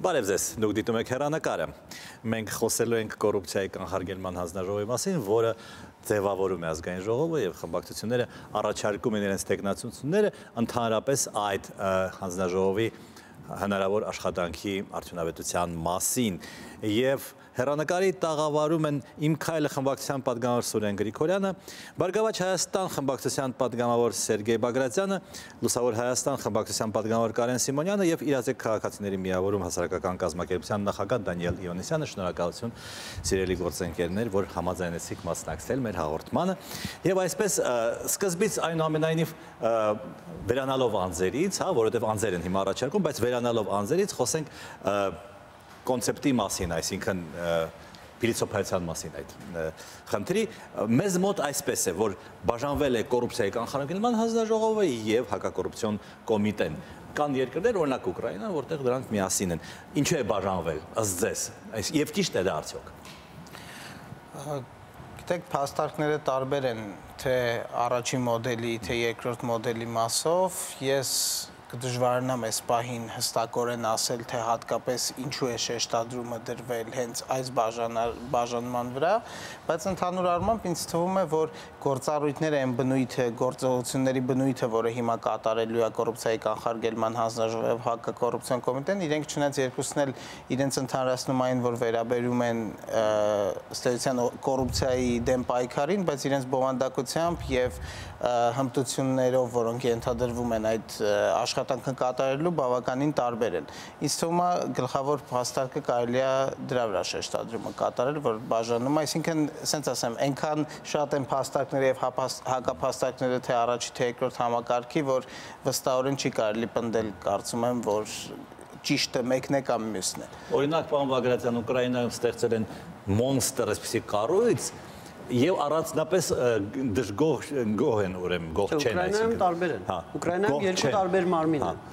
Բարև ձեզ, դուք դիտում եք հեռանկարը։ Մենք խոսելու ենք կոռուպցիայի կանխարգելման հանձնաժողովի մասին, որը ձևավորում է ազգային ժողովը եւ խմբակցությունները առաջարկում են իրենց տեխնացությունները ընդհանրապես այդ հանձնաժողովի հնարավոր աշխատանքի արդյունավետության մասին եւ հեռանկարի տաղավարում են Իմ քայլը խմբակցության պատգամավոր Սուրեն Գրիգորյանը, Բարգավաճ Հայաստան խմբակցության պատգամավոր Սերգեյ Բագրատյանը, Լուսավոր Հայաստան խմբակցության պատգամավոր Կարեն Սիմոնյանը եւ Իրազեկ քաղաքացիների միավորում հասարակական կազմակերպության նախագահ Դանիել Իոնիսյանը։ Շնորհակալություն սիրելի գործընկերներ, որ համաձայնեցիք մասնակցել մեր հաղորդմանը։ Եվ այսպես սկզբից այնուամենայնիվ վերանալով անձերից, որովհետեւ անձեր են հիմա առաջարկում, բայց վերանալով անձերից խոսենք կոնցեպտի մասին, այսինքն փիլիսոփայության մասին այդ խնդրի, մեզ մոտ այսպես է, որ բաժանվել է կոռուպցիայի կանխարգելման հանձնաժողովը եւ հակակոռուպցիոն կոմիտեն։ Կան երկրներ, օրինակ Ուկրաինան, որտեղ դրանք միասին են։ Ինչու է բաժանվել, ըստ ձեզ, եւ ճիշտ է դա արդյոք։ Գիտեք, փաստարկները տարբեր են, թե առաջին մոդելի, թե երկրորդ մոդելի մասով։ Ես կդժվարանամ այս պահին հստակորեն ասել, թե հատկապես ինչու է շեշտադրումը դրվել հենց այս բաժանման վրա, բայց ընդհանուր առմամբ ինձ թվում է, որ գործառույթները այն բնույթը, գործողությունների բնույթը, որը հիմա կատարելու է կոռուպցիայի կանխարգելման հանձնաժողովը եւ հակակոռուպցիոն կոմիտեն, իրենք չնայած երկուսն էլ իրենց ընդհանրացնում այն, որ վերաբերում են ստեղծության կոռուպցիայի դեմ պայքարին, բայց իրենց բովանդակությամբ եւ հմտություններով, որոնք ենթադրվում են այդ աշխատանքը կատարելու, բավականին տարբեր են։ Ինձ թվում է գլխավոր փաստարկը կարելի է դրա վրա շեշտադրումը կատարել, որ բաժանում, այսինքն, ասենց ասեմ, այնքան շատ են փաստարկները եւ հակափաստարկները թե առաջի թե երկրորդ համակարգի, որ վստահորեն չի կարելի պնդել, կարծում եմ, որ ճիշտը մեկն է կամ մյուսն է։ Օրինակ, պարոն Բագրատյան, Ուկրաինայում ստեղծել են մոնստր, այսպիսի կառույց, եւ առանձնապես դժգոհ են, ուրեմն գոհ չեն, Ուկրաինայում տարբեր են։ Ուկրաինայում երկու տարբեր մարմին են։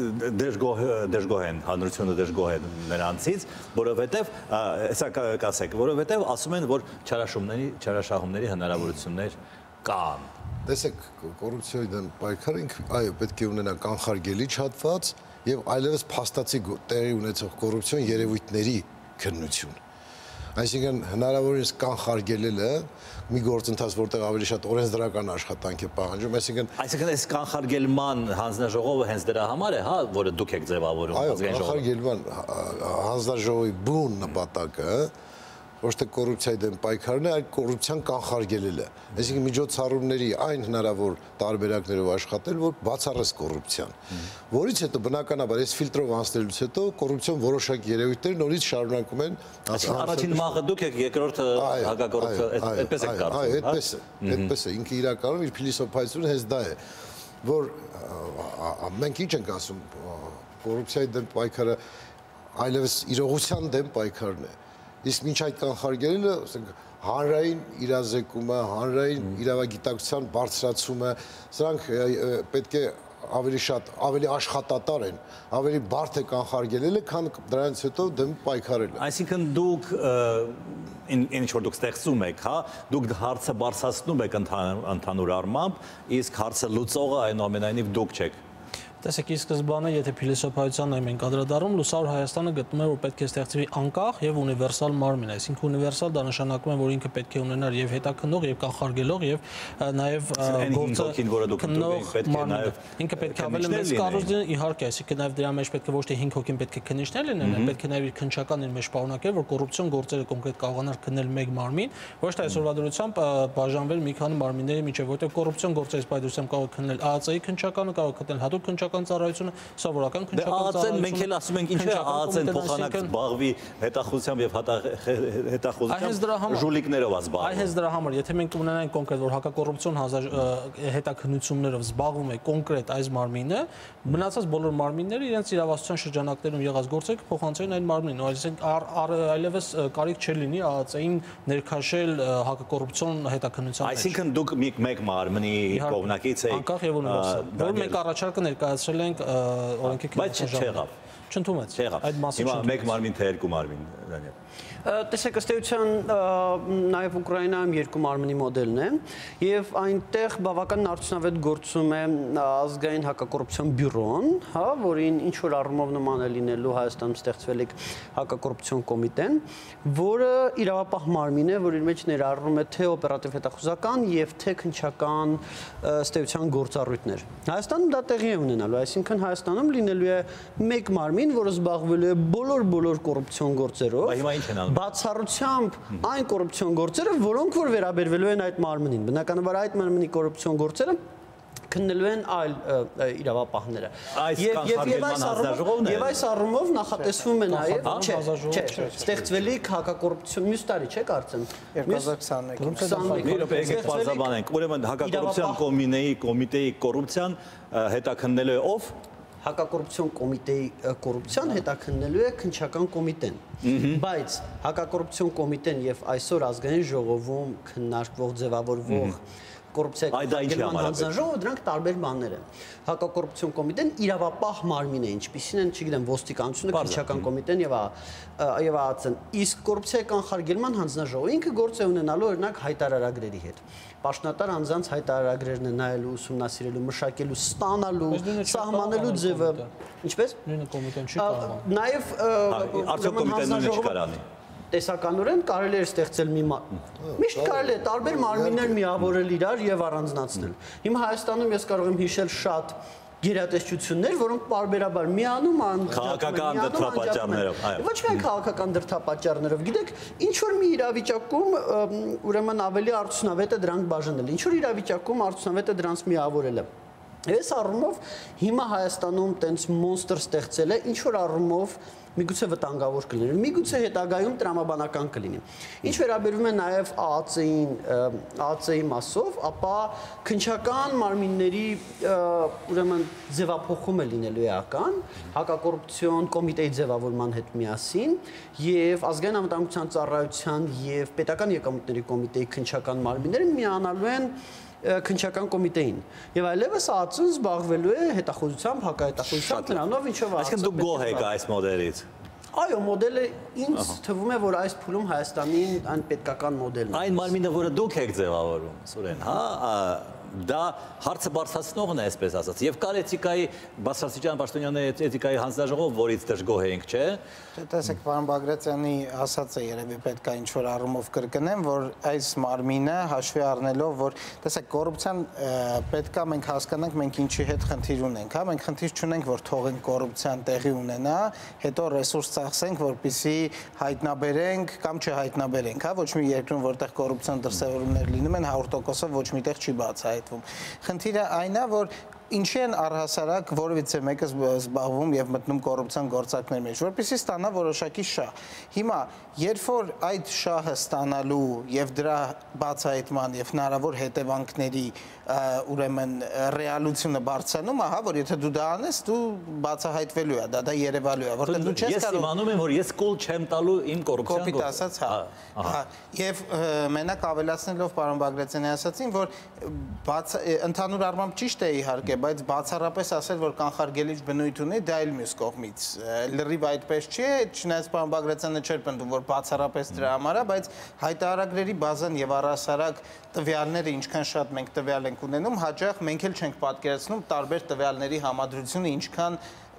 Դժգոհ են, հանրությունը դժգոհ է նրանցից, որովհետեւ, հեսա կասեք, որովհետեւ ասում են, որ չարաշահումների հնարավորություններ կան։ Տեսեք, կոռուպցիայի դեմ պայքարը այո, պետք է ունենա կանխարգելիչ հատված եւ այլևս փաստացի տեղի ունեցող կոռուպցիոն երևույթների քննություն։ Այսինքն հնարավորինս կանխարգելելը մի գործընթաց, որտեղ ավելի շատ օրենսդրական աշխատանք է պահանջում, այսինքն այս կանխարգելման հանձնաժողովը հենց դրա համար է, հա, որը դուք եք ձևավորում ազգային ժողովը։ Այո, կանխարգելման հանձնաժողովի բուն նպատակը ոչ թե կոռուպցիայի դեմ պայքարն է, այլ կոռուպցիան կանխարգելելը։ Այսինքն միջոցառումների այն հնարավոր տարբերակներով աշխատել, որ բացառես կոռուպցիան։ Որից հետո բնականաբար այս ֆիլտրով անցնելուց հետո կոռուպցիոն որոշակ երևույթներ նորից շարունակում են։ Առաջին մաղը դուք եք, երկրորդը հակակոռուպցիա, այդպես եք կարծում։ Այո, այդպես է, ինքը իրականում իր փիլիսոփայությունը հենց դա է, որ մենք ինչ ենք ասում, կոռուպցիայի դեմ պայքարը այլևս իրողության դեմ պայքարն է։ Իսկ մինչ այդ կանխարգելելը, ասենք, հանրային իրազեկումը, հանրային իրավագիտակցության բարձրացումը, սրանք պետք է ավելի շատ, ավելի աշխատատար են, ավելի բարդ է կանխարգելելը, քան դրանից հետո դեմ պայքարելը։ Այսինքն դուք ինչ որ դուք ստեղծում եք, հա, դուք հարցը բարձրացնում եք ընդհանուր առմամբ, իսկ հարցը լուծողը այնուամենայնիվ դուք չեք։ Տեսեք, ի սկզբանե, եթե փիլիսոփայությանն ենք անդրադառնում, Լուսավոր Հայաստանը գտնում է, որ պետք է ստեղծվի անկախ եւ ունիվերսալ մարմին, այսինքն ունիվերսալ դա նշանակում է, որ ինքը պետք է ունենար եւ հետաքննող եւ կանխարգելող եւ նաեւ գործը ինքը պետք է ավելի մեծ կառույց լինի, իհարկե, այսինքն նաեւ դրա մեջ պետք է ոչ թե 5 հոգին պետք է քննիչներ լինեն, պետք է նաեւ իր քննչականն իր մեջ պարունակել, որ կոռուպցիոն գործերը կոնկրետ կարողանար քննել մեկ մարմին, ոչ թե այսօրվա դրությամբ բաժանվել մի քանի մարմինների միջև, որտեղ կոռուպցիոն գործերից պայդրությամբ կարող է քննել ԱԱՑ-ի քննչականը, կարող է քննել հատուկ քննչական ծառայությունը, սովորական քննչական ծառայությունը։ Մենք էլ ասում ենք ինչու է ԱԱՑ-ն փոխանակ զբաղվի հետախուզությամբ եւ հետախուզությամբ ժուլիկներով զբաղվում։ Այ հենց դրա համար, եթե մենք ունենանք կոնկրետ, որ հակակոռուպցիոն հետաքննություններով զբաղվում է կոնկրետ այս մարմինը, մնացած բոլոր մարմինները իրենց իրավասության շրջանակներում եղած գործերը փոխանցեն այն մարմնին, այսինքն այլևս կարիք չէ լինի ԱԱՑ-ին ներքաշել հակակոռուպցիոն հետաքննության մեջ։ Այսինքն դուք մեկ մարմնի կողմնակից եք, անկախ եւ ունիվերսալ, որ մենք առաջարկը ներկայացրել ենք օրենքի բայց չեղավ։ Չընդունվեց։ Այդ մասը Հիմա մեկ մարմին թե երկու մարմին, Դանիել։ Տեսեք, ըստ էության նաև Ուկրաինայում երկու մարմնի մոդելն է եւ այնտեղ բավական արդյունավետ գործում է ազգային հակակոռուպցիոն բյուրոն, հա, որին ինչ որ առումով նման է լինելու Հայաստանում ստեղծվել է հակակոռուպցիոն կոմիտեն, որը իրավապահ մարմին է, որ իր մեջ ներառում է թե օպերատիվ հետախուզական եւ թե քննչական ըստ էության գործառույթներ։ Հայաստանում դա տեղի է ունենալու, այսինքն Հայաստանում լինելու է մեկ մարմին, որը զբաղվելու է բոլոր կոռուպցիոն գործերով։ Հիմա ինչ են անում։ Բացառությամբ այն կոռուպցիոն գործերը, որոնք որ վերաբերվելու են այդ մարմնին։ Բնականաբար այդ մարմնի կոռուպցիոն գործերը քննելու են այլ իրավապահները։ Եվ այս առումով նախատեսվում է նաև, չէ, ստեղծվելիք հակակոռուպցիոն մյուս տարի, չէ՞ կարծեմ։ 2021 ուրեմն հակակոռուպցիոն կոմիտեի կոռուպցիան հետաքննելու է ով։ Հակակոռուպցիոն կոմիտեի կոռուպցիան հետաքննելու է քննչական կոմիտեն, բայց հակակոռուպցիոն կոմիտեն եւ այսօր ազգային ժողովում քննարկվող ձևավորվող կոռուպցիայի հանձնաժողովը դրանք տարբեր բաներ են։ Հակակոռուպցիոն կոմիտեն իրավապահ մարմին է, ինչպիսին են, չգիտեմ, ոստիկանությունը, քննչական կոմիտեն եւ ԱԱՑ-ն։ Իսկ կոռուպցիայի կանխարգելման հանձնաժողովը ինքը գործ է ունենալու օրինակ հայտարարագրերի հետ։ Պաշտոնատար անձանց հայտարարագրերն է նայելու, ուսումնասիրելու, մշակելու, ստանալու, սահմանելու ձևը, ինչպես։ Նույնը կոմիտեն չի կարող։ Նաև արդյոք կոմիտեն նույնը չի կարանի։ Տեսականորեն կարելի է ստեղծել մի միշտ կարելի է տարբեր մարմիններ միավորել իրար եւ առանձնացնել։ Հիմա Հայաստանում ես կարող եմ հիշել շատ գերատեսչություններ, որոնք պարբերաբար միանում են քաղաքական դրդապատճառներով, այո։ Ոչ միայն քաղաքական դրդապատճառներով, գիտեք, ինչ որ մի իրավիճակում ուրեմն ավելի արդյունավետ է դրանք բաժանել, ինչ որ իրավիճակում արդյունավետ է դրանց միավորելը։ Այս առումով հիմա Հայաստանում տենց մոնստր ստեղծել է, ինչ որ առումով միգուցե վտանգավոր կլինի, միգուցե հետագայում տրամաբանական կլինի։ Ինչ վերաբերում է նաև ԱԱՑ-ի մասով, ապա քննչական մարմինների ուրեմն ձևափոխումը լինելու է էական, հակակոռուպցիոն կոմիտեի ձևավորման հետ միասին եւ ազգային անվտանգության ծառայության եւ պետական եկամուտների կոմիտեի քննչական մարմինները միանալու են քննչական կոմիտեին եւ այլևս ԱԱՑ-ն զբաղվելու է հետախուզությամբ, հակահետախուզությամբ նրանով ինչով Այսինքն դուք գոհ եք այս մոդելից։ Այո, մոդելը ինձ թվում է, որ այս փուլում Հայաստանին այն պետքական մոդելն է։ Այն մարմինը, որը դուք եք ձևավորում, Սուրեն, հա, դա հարցը բարձրացնողն է, այսպես ասած, եւ կար էթիկայի Բարձրաստիճան Պաշտոնյանների էթիկայի հանձնաժողով, որից դժգոհ ենք, չէ։ Տեսեք, պարոն Բագրատյանի ասածը երևի պետք է ինչ-որ առումով կրկնեմ, որ այս մարմինը հաշվի առնելով, որ տեսեք, կոռուպցիան պետք է մենք հասկանանք, մենք ինչի հետ խնդիր ունենք, հա, մենք խնդիր չունենք, որ թողենք կոռուպցիան տեղի ունենա, հետո ռեսուրս ծախսենք, որպեսզի հայտնաբերենք կամ չհայտնաբերենք, հա, ոչ մի երկրում, որտեղ կոռուպցիոն դրսևորումներ լինում են 100%-ով ոչ միտեղ չի բացահայտվում։ Խնդիրը այն է, որ ինչի են առհասարակ որևիցե մեկը զբաղվում եւ մտնում կոռուպցիոն գործակների մեջ, որպեսզի ստանա որոշակի շահ։ Հիմա, երբ որ այդ շահը ստանալու եւ դրա բացահայտման եւ հնարավոր հետևանքների ուրեմն ռեալությունը բարձրանում, ահա, որ եթե դու դա անես, դու բացահայտվելու է, դա երևալու է, որտեղ դու չես կարող։ Ես իմանում եմ, որ ես կուլ չեմ տալու իմ կոռուպցիան կոպիտ ասած, հա։ Եվ մենակ ավելացնելով պարոն Բագրատյանի ասացին, որ ընդհանուր առմամբ ճիշտ է իհարկե, բայց բացառապես ասել, որ կանխարգելիչ բնույթ ունի, դա էլ մյուս կողմից լրիվ այդպես չի, չնայած պարոն Բագրատյանը չէր պնդում, որ բացառապես դրա համար է, բայց հայտարարագրերի բազան եւ առհասարակ տվյալները ինչքան շատ մենք տվյալ ենք ունենում, հաճախ մենք էլ չենք պատկերացնում տարբեր տվյալների համադրությունը ինչքան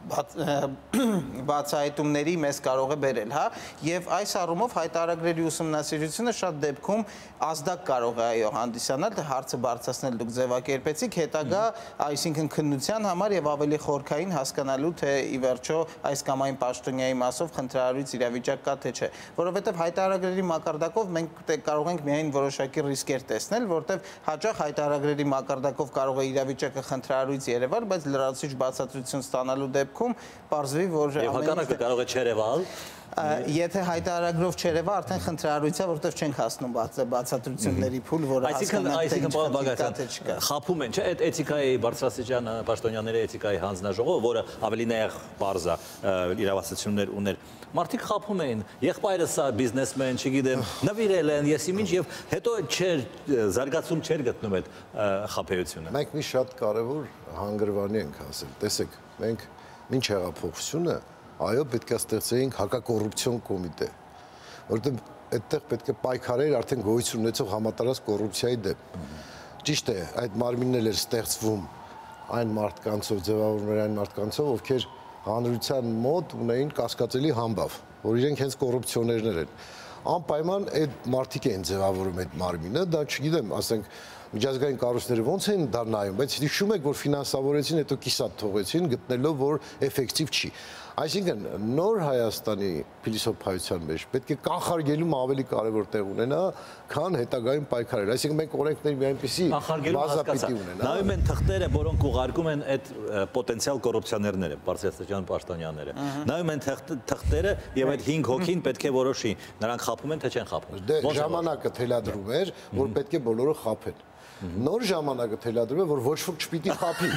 բացահայտումների մեզ կարող է բերել, հա, եւ այս առումով հայտարարագրերի ուսումնասիրությունը շատ դեպքում ազդակ կարող է այո հանդիսանալ, հարցը բարձրացնել դուք ձևակերպեցիք, հետագա, այսինքն քննության համար եւ ավելի խորքային հասկանալու թե ի վերջո այս կամ այն պաշտոնյայի մասով խնդրահարույց իրավիճակ կա թե չէ, որովհետեւ հայտարարագրերի մակարդակով մենք կարող ենք միայն որոշակի ռիսկեր տեսնել, որտեւ հաճախ հայտարարագրերի մակարդակով կարող է իրավիճակը խնդրահարույց երևալ, բայց լրացուցիչ բացատրություն ստանալու դեպքում պարզվի, որ եւ հակառակը կարող է չերևալ։ Եթե հայտարարագրով չերևա, արդեն խնդրահարույց է, որովհետև չենք հասնում բացատրությունների փուլ, որը այսինքն պարոն Բագրատյան, խաբում են, չէ՞, այդ էթիկայի Բարձրաստիճան պաշտոնյաների էթիկայի հանձնաժողովը, որը ավելի նեղ պարզ է, իրավասություններ ուներ, մարդիկ խաբում էին, եղբայրս է բիզնեսմեն, չգիտեմ, նվիրել են, եսիմինչ, եւ հետո զարգացում չէր գտնում այդ խաբեությունը։ Մենք մի շատ կարևոր հանգրվանի ենք ասել, տեսեք, մենք մինչ հեղափոխությունը այո, պետք է ստեղծեինք հակակոռուպցիոն կոմիտե, որովհետև այդտեղ պետք է պայքարել արդեն գոյություն ունեցող համատարած կոռուպցիայի դեմ։ Ճիշտ է, այդ մարմինն էր ստեղծվում այն մարդկանցով, ձևավորվում էր այն մարդկանցով, ովքեր հանրության մոտ ունեին կասկածելի համբավ, որ իրենք հենց կոռուպցիոներներ են։ Անպայման այդ մարդիկ էին ձևավորում այդ մարմինը, դա չգիտեմ, ասենք միջազգային կառույցները ոնց են դա նայում, բայց հիշում եք, որ ֆինանսավորեցին, հետո կիսատ թողեցին, գտնելով, որ էֆեկտիվ չի։ Այսինքն նոր Հայաստանի փիլիսոփայության մեջ պետք է կանխարգելում ավելի կարևոր տեղ ունենա, քան հետագայում պայքարել։ Այսինքն մենք օրենքների մի այնպիսի բազա պիտի ունենա։ Նայում են թղթերը, որոնք ուղարկում են այդ պոտենցիալ կոռուպցիաներները, Բարսեղյան Պաշտոնյաները։ Նայում են թղթերը եւ այդ 5 հոգին պետք է որոշի, նրանք խաբում են թե չեն խաբում։ Դե ժամանակը թելադրում էր, որ պետք է բոլորը խաբեն։ Նոր ժամանակը թելադրում է, որ ոչ ոք չպիտի խաբի։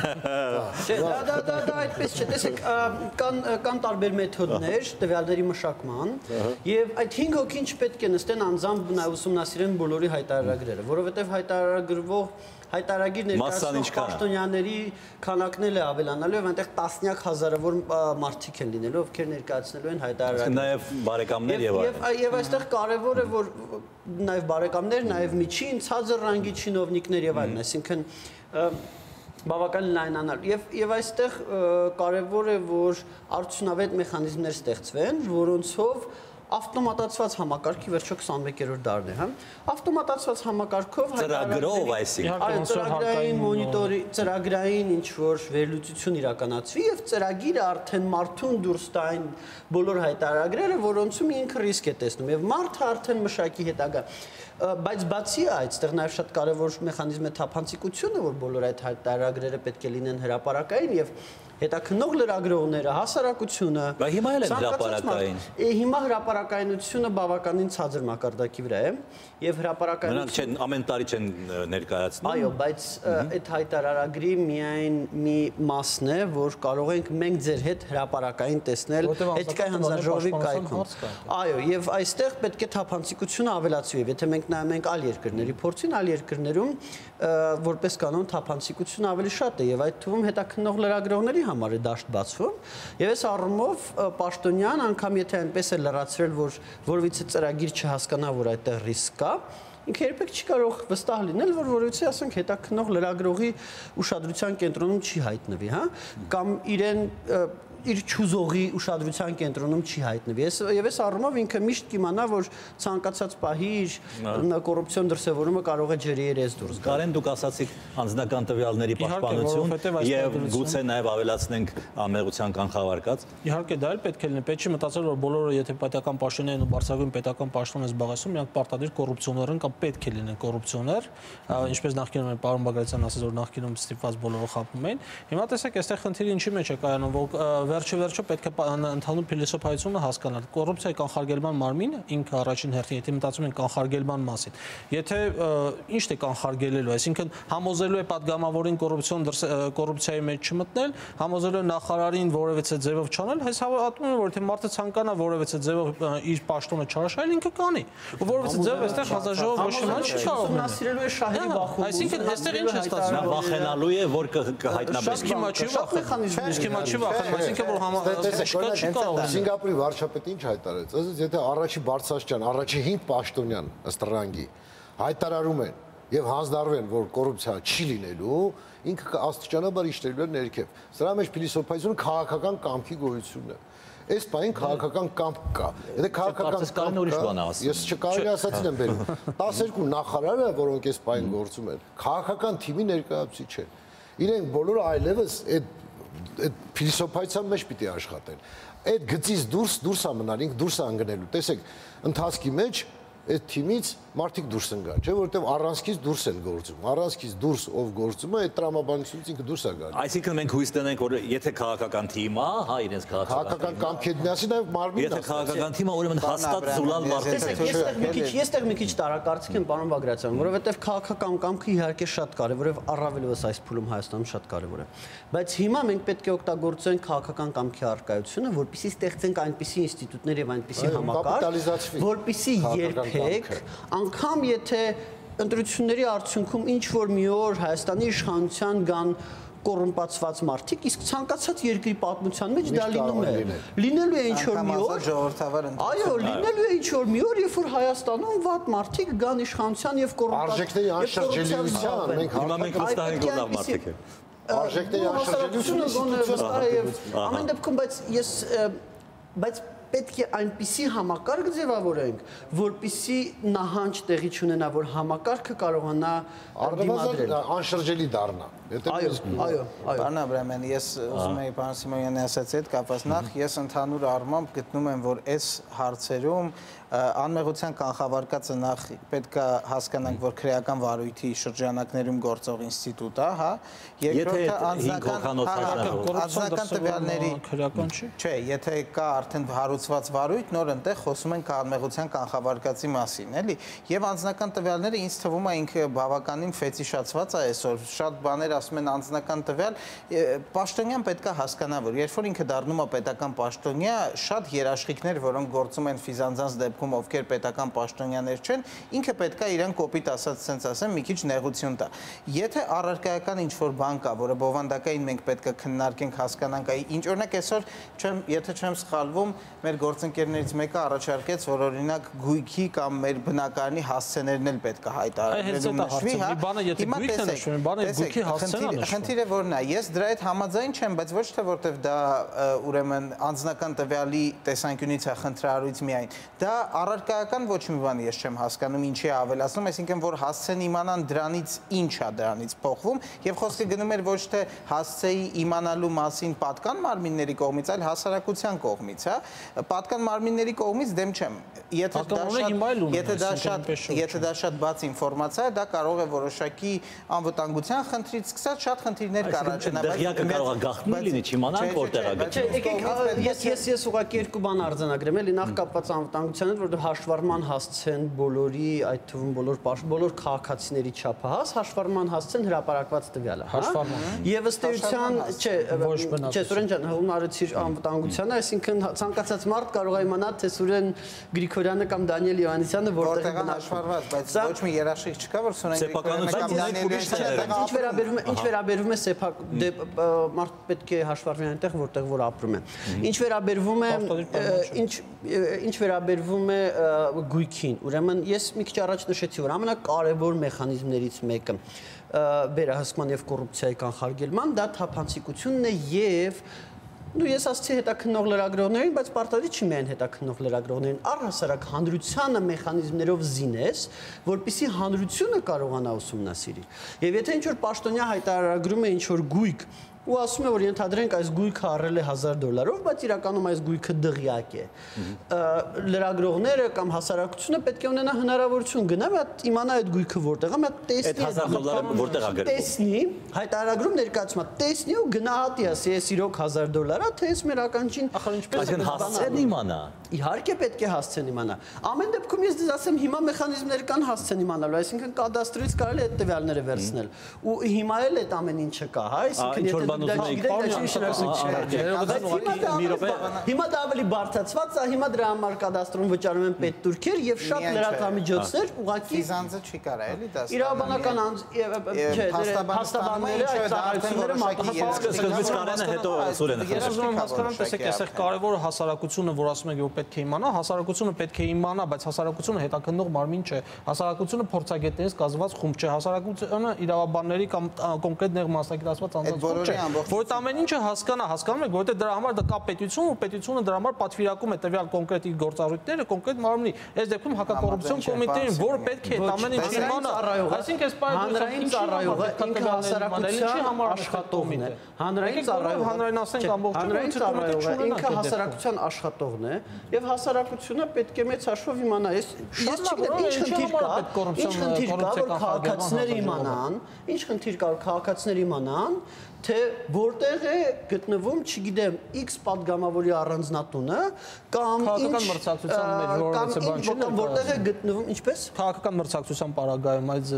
Դա այդպես չէ, տեսեք, կան տարբեր մեթոդներ տվյալների մշակման, եւ այդ 5 հոգին չպետք է նստեն անձամբ ուսումնասիրեն բոլորի հայտարարագրերը, որովհետեւ հայտարարագրվող հայտարարագիր ներկայացնող պաշտոնյաների քանակն էլ է ավելանալու եւ այնտեղ տասնյակ հազարավոր մարդիկ են լինելու, ովքեր ներկայացնելու են հայտարարագիր։ Նաեւ բարեկամներ եւ այստեղ կարեւոր է, որ նաեւ բարեկամներ, նաեւ միջին, ցածր ռանգի չինովնիկներ եւ այլն, այսինքն բավականին լայնանալ եւ այստեղ կարեւոր է, որ արդյունավետ մեխանիզմներ ստեղծվեն, որոնցով ավտոմատացված համակարգի վերջո 21-րդ դարն է, հա։ Ավտոմատացված համակարգով ծրագրով, այսինքն ծրագրային մոնիտորի, ծրագրային ինչ որ վերլուծություն իրականացվի եւ ծրագիրը արդեն մարդուն դուրս տա այն բոլոր հայտարարագրերը, որոնցում ինքը ռիսկ է տեսնում եւ մարդը արդեն մշակի հետագա։ Բայց բացի այդ, այստեղ նաև շատ կարևոր մեխանիզմ է թափանցիկությունը, որ բոլոր այդ հայտարարագրերը պետք է լինեն հրապարակային եւ հետաքննող լրագրողները, հասարակությունը։ Բայց հիմա էլ են հրապարակային։ Հիմա հրապարակայնությունը բավականին ցածր մակարդակի վրա է եւ հրապարակայնությունը նրանք ամեն տարի չեն ներկայացնում։ Այո, բայց այդ հայտարարագրի միայն մի մասն է, որ կարող ենք մենք ձեր հետ հրապարակային տեսնել հետկայ հանձնաժողովի կայքում։ Այո, եւ այստեղ պետք է թափանցիկությունը ավելացվի, եթե մենք նայում ենք այլ երկրների փորձին, այլ երկրներում որպես կանոն թափանցիկությունը ավելի շատ է եւ այդ թվում հետաքննող լրագրողների համար է դաշտ բացվում եւ այս առումով պաշտոնյան անգամ եթե այնպես է լրացրել որ որևիցե ծրագիր չհասկանա որ այդտեղ ռիսկ կա ինքը երբեք չի կարող վստահ լինել որ որևիցե ասենք հետաքննող լրագրողի ուշադրության կենտրոնում չի հայտնվի հա կամ իրեն իր ճուզողի ուշադրության կենտրոնում չի հայտնվի եւ այս առումով ինքը միշտ կիմանա որ ցանկացած պահի իր կոռուպցիոն դրսևորումը կարող է ջրի երես դուրս գալ։ Կարեն դուք ասացիք անձնական տվյալների պաշտպանություն եւ գուցե նաեւ ավելացնենք ամերիկյան կանխավարկած։ Իհարկե դա էլ պետք է լինի, պետք չի մտածել որ բոլորը եթե պետական պաշտոնյաներն ու բարձրագույն պետական պաշտոն են զբաղեցնում, նրանք պարտադիր կոռուպցիոներ են կամ պետք է լինեն կոռուպցիոներ, ինչպես նախկինում պարոն Բագրատյանն ասաց որ նախկինում ստիպված բոլորը խաբում էին։ Հիմա տեսեք, այստեղ խնդիրը ինչի մեջ է կայանում, որ վերջը պետք է ընդհանուր փիլիսոփայությունը հասկանալ։ Կոռուպցիայի կանխարգելման մարմինը ինքը առաջին հերթին, եթե մտածում են կանխարգելման մասին, եթե ինչ է կանխարգելելու, այսինքն համոզելու է падգամավորին կոռուպցիայի մեջ չմտնել, համոզելու է նախարարին որևիցե ձևով չանել, հենց հավատում եմ, որ եթե մարդը ցանկանա որևիցե ձևով իր պաշտոնը չարաշահել, ինքը կանի։ Որևիցե ձև այստեղ հանձնաժողով ոչ մի չի կարող ուսումնասիրելու է շահերի բախում։ Այսինքն այստեղ ինչ է ստացվում։ Նա վախենալու է որ կհայտնաբերվի։ Իսկ հիմա չի վախենում, այսինքն որ Սինգապուրի վարչապետը ինչ հայտարարեց, ասես եթե առաջի Բարձրաստիճան, առաջի 5 պաշտոնյան ըստ ռանգի հայտարարում են եւ հանձնարարվեն, որ կոռուպցիա չի լինելու, ինքը աստիճանաբար իշտելու է ներքև։ Սրա մեջ փիլիսոփայությունը քաղաքական կամքի գոյությունն է։ Այս բանին քաղաքական կամք կա։ Եթե քաղաքական կամք ուրիշ բան ասում։ Ես չկարելի ասացին եմ բերում։ 12 նախարարը, որոնք այս բանին գործում են, քաղաքական թիմի ներկայացուցիչ են։ Իրենք բոլորը այլևս այդ փիլիսոփայության մեջ պիտի աշխատեն։ Այդ գծից դուրս է մնալ, ինքը դուրս է ընկնելու։ Տեսեք, ընթացքի մեջ այդ թիմից մարդիկ դուրս են գա, չէ՞ որովհետև առանցքից դուրս են գործում։ Առանցքից դուրս ով գործում է, այդ տրամաբանությունից ինքը դուրս է գալու։ Այսինքն մենք հույս տնենք, որ եթե քաղաքական թիմ է, հա, իրենց քաղաքական կամքի հետ միասին նաև մարմինն է։ Եթե քաղաքական թիմը ուրեմն հաստատ զուլալ մարդիկ։ Եստեղ մի քիչ տարակարծիք եմ պարոն Բագրատյան, որովհետև քաղաքական կամքը իհարկե շատ կարևոր է, առավելևս այս փուլում Հայաստանում շատ կարևոր է։ Բայց հիմա մենք պետք է օգտագործենք քաղաքական կամքի առկայությունը, որպեսզի ստեղծենք այնպիսի ինստիտուտներ եւ այնպիսի համակարգ, որպեսզի երբեք անգամ եթե ընտրությունների արդյունքում ինչ որ մի օր Հայաստանի իշխանության գան կոռումպացված մարդիկ, իսկ ցանկացած երկրի պատմության մեջ դա լինում է։ Լինելու է ինչ-որ մի օր, այո, լինելու է ինչ-որ մի օր, երբ որ Հայաստանում վատ մարդիկ գան իշխանության եւ արժեքների անշրջելիության մենք վստահ ենք, որ լավ մարդիկ են։ Արժեքների անշրջելիությունը ամեն դեպքում, բայց պետք է այնպիսի համակարգ ձևավորենք, որպիսի նահանջ տեղի չունենա, որ համակարգը կարողանա դիմադրել, անշրջելի դառնա։ Այո։ Պարոն Աբրահամյան, ես ուզում եի պարոն Սիմոնյանի ասացի հետ կապված նախ, ես ընդհանուր առմամբ գտնում եմ, որ այս հարցերում անմեղության կանխավարկածը նախ պետք է հասկանանք, որ քրեական վարույթի շրջանակներում գործող ինստիտուտ է, հա, երկրորդը անձնական տվյալների քրեական չի։ Չէ, եթե կա արդեն հարուցված վարույթ, նոր ընտեղ խոսում ենք անմեղության կանխավարկածի մասին, էլի, եւ անձնական տվյալները ինձ թվում է ինքը բավականին ֆետիշացված է այսօր, շատ բաներ ասում են անձնական տվյալ, պաշտոնյան պետք է հասկանա, որ երբ որ ինքը դառնում է պետական պաշտոնյա, շատ երաշխիքներ, որոնք գործում են ֆիզանձանց դեպքում, ովքեր պետական պաշտոնյաներ չեն, ինքը պետք է իրեն կոպիտ ասած sense ասեմ, մի քիչ նեղություն տա։ Եթե առարկայական ինչ-որ բան կա, որը բովանդակային մենք պետք է քննարկենք, հասկանանք, ինչ օրինակ այսօր, եթե չեմ սխալվում, մեր գործընկերներից մեկը առաջարկեց, որ օրինակ գույքի կամ մեր բնակարանի հասցեներն էլ պետք է հայտարարվելու նշվի, հա։ Բանը եթե գույքն է նշվում, բանը գույքի հասցեն է նշվում։ Խնդիրը որն է, ես դրա հետ համաձայն չեմ, բայց ոչ թե որտեվ դա ուրեմն անձնական տվյալի տեսանկյունից է խնդրահարույց միայն։ Դա առարկայական ոչ մի բան ես չեմ հասկանում, ինչի է ավելացնում, այսինքն որ հասցեն իմանան դրանից ինչ է դրանից փոխվում, եւ խոսքը գնում էր ոչ թե հասցեի իմանալու մասին պատկան մարմինների կողմից, այլ հասարակության կողմից, հա։ Պատկան մարմինների կողմից դեմ չեմ։ Եթե դա շատ բաց ինֆորմացիա է, դա կարող է որոշակի անվտանգության խնդրից սկսած շատ խնդիրներ կառաջանա, բայց կարող է գաղտնի լինի, չիմանանք որտեղ է գտնվում։ Ես ուղղակի երկու բան արձանագրեմ, էլի նախ կապված անվտանգության հետ, որ հաշվառման հասցեն բոլորի, այդ թվում բոլոր քաղաքացիների չափահաս հաշվառման հասցեն հրապարակված տվյալը, հա։ Եվ ըստ էության, չէ, Սուրեն ջան, հողում արեցիր անվտանգությանը, այսինքն ցանկացած մարդ կարող է իմանալ, թե Սուրեն Գրիգորյանը կամ Դանիել Յովհաննիսյանը որտեղ է հաշվառված, բայց ոչ մի երաշխիք չկա, որ Սուրեն Գրիգորյանը կամ Դանիել Յովհաննիսյանը ինչ վերաբերվում է մարդ պետք է հաշվառվի այնտեղ, որտեղ որ ապրում է։ Ինչ վերաբերվում է գույքին, ուրեմն ես մի քիչ առաջ նշեցի, որ ամենակարևոր մեխանիզմներից մեկը վերահսկման եւ կոռուպցիայի կանխարգելման դա թափանցիկությունն է եւ ես ասացի հետաքննող լրագրողներին, բայց պարտադիր չի միայն հետաքննող լրագրողներին, առհասարակ հանրությանը մեխանիզմներով զինես, որպեսզի հանրությունը կարողանա ուսումնասիրել։ Եվ եթե ինչ-որ պաշտոնյա հայտարարագրում է ինչ-որ գույք ու ասում է, որ ենթադրենք այս գույքը առել է $1000, բայց իրականում այս գույքը դղյակ է։ Լրագրողները կամ հասարակությունը պետք է ունենա հնարավորություն գնա, մի իմանա այդ գույքը որտեղ է, մի տեսնի $1000 որտեղ է գրվում։ Տեսնի, հայտարարագրում ներկայացումա, տեսնի ու գնահատի, ասի, այս իրոք $1000 է, թե այս մեր ականջին այսինքն հասցեն իմանա։ Իհարկե պետք է հասցեն իմանա։ Ամեն դեպքում ես դες ասեմ, հիմա մեխանիզմներ կան հասցեն իմանալու, այսինքն կադաստրից կարելի է այդ տվյալները վերցնել։ Ու հիմա էլ այդ ամեն ինչը կա, հա, այսինքն հիմա դա ավելի բարդացված է, հիմա դրա համար կադաստրում վճարում են պետտուրքեր եւ շատ լրատվամիջոցներ ուղղակի ֆիզանձը չի կարա էլի դա։ Իրավաբանական փաստաբանները այդ ծառայությունները սկզբից Կարենը, հետո Սուրենը։ Ես ուզում եմ հասկանամ, տեսեք, այսեղ կարևորը հասարակությունը, որ ասում եք, որ պետք է իմանա, հասարակությունը պետք է իմանա, բայց հասարակությունը հետաքննող մարմին չէ։ Հասարակությունը փորձագետներից կազմված խումբ չէ, հասարակությունը իրավաբանների կամ կոնկրետ նեղ մասնագիտացված անձանց խումբ չէ, որ այդ ամեն ինչը հասկանա, հասկանում եք, որովհետեւ դրա համար դա կա պետություն, ու պետությունը դրա համար պատվիրակում է տվյալ կոնկրետ իր գործառույթները կոնկրետ մարմնի։ Այս դեպքում հակակոռուպցիոն կոմիտեին, որը պետք է այդ ամեն ինչը իմանա, այսինքն այս հանրային ծառայողը ինքը հասարակության աշխատողն է։ Հանրային ծառայողը ինքը հասարակության աշխատողն է եւ հասարակությունը պետք է մեծ հաշվով իմանա։ Ես չգիտեմ ինչ խնդիր կա, որ քաղաքացիները իմանան, ինչ խնդիր կա, որ քաղաքացիները իմանան, թե որտեղ է գտնվում, չգիտեմ, X падգամավորի առանձնատունը կամ քաղաքական մրցակցության մեջ որևէ բան չի, որտեղ է գտնվում, ինչպես քաղաքական մրցակցության պարագայում այդ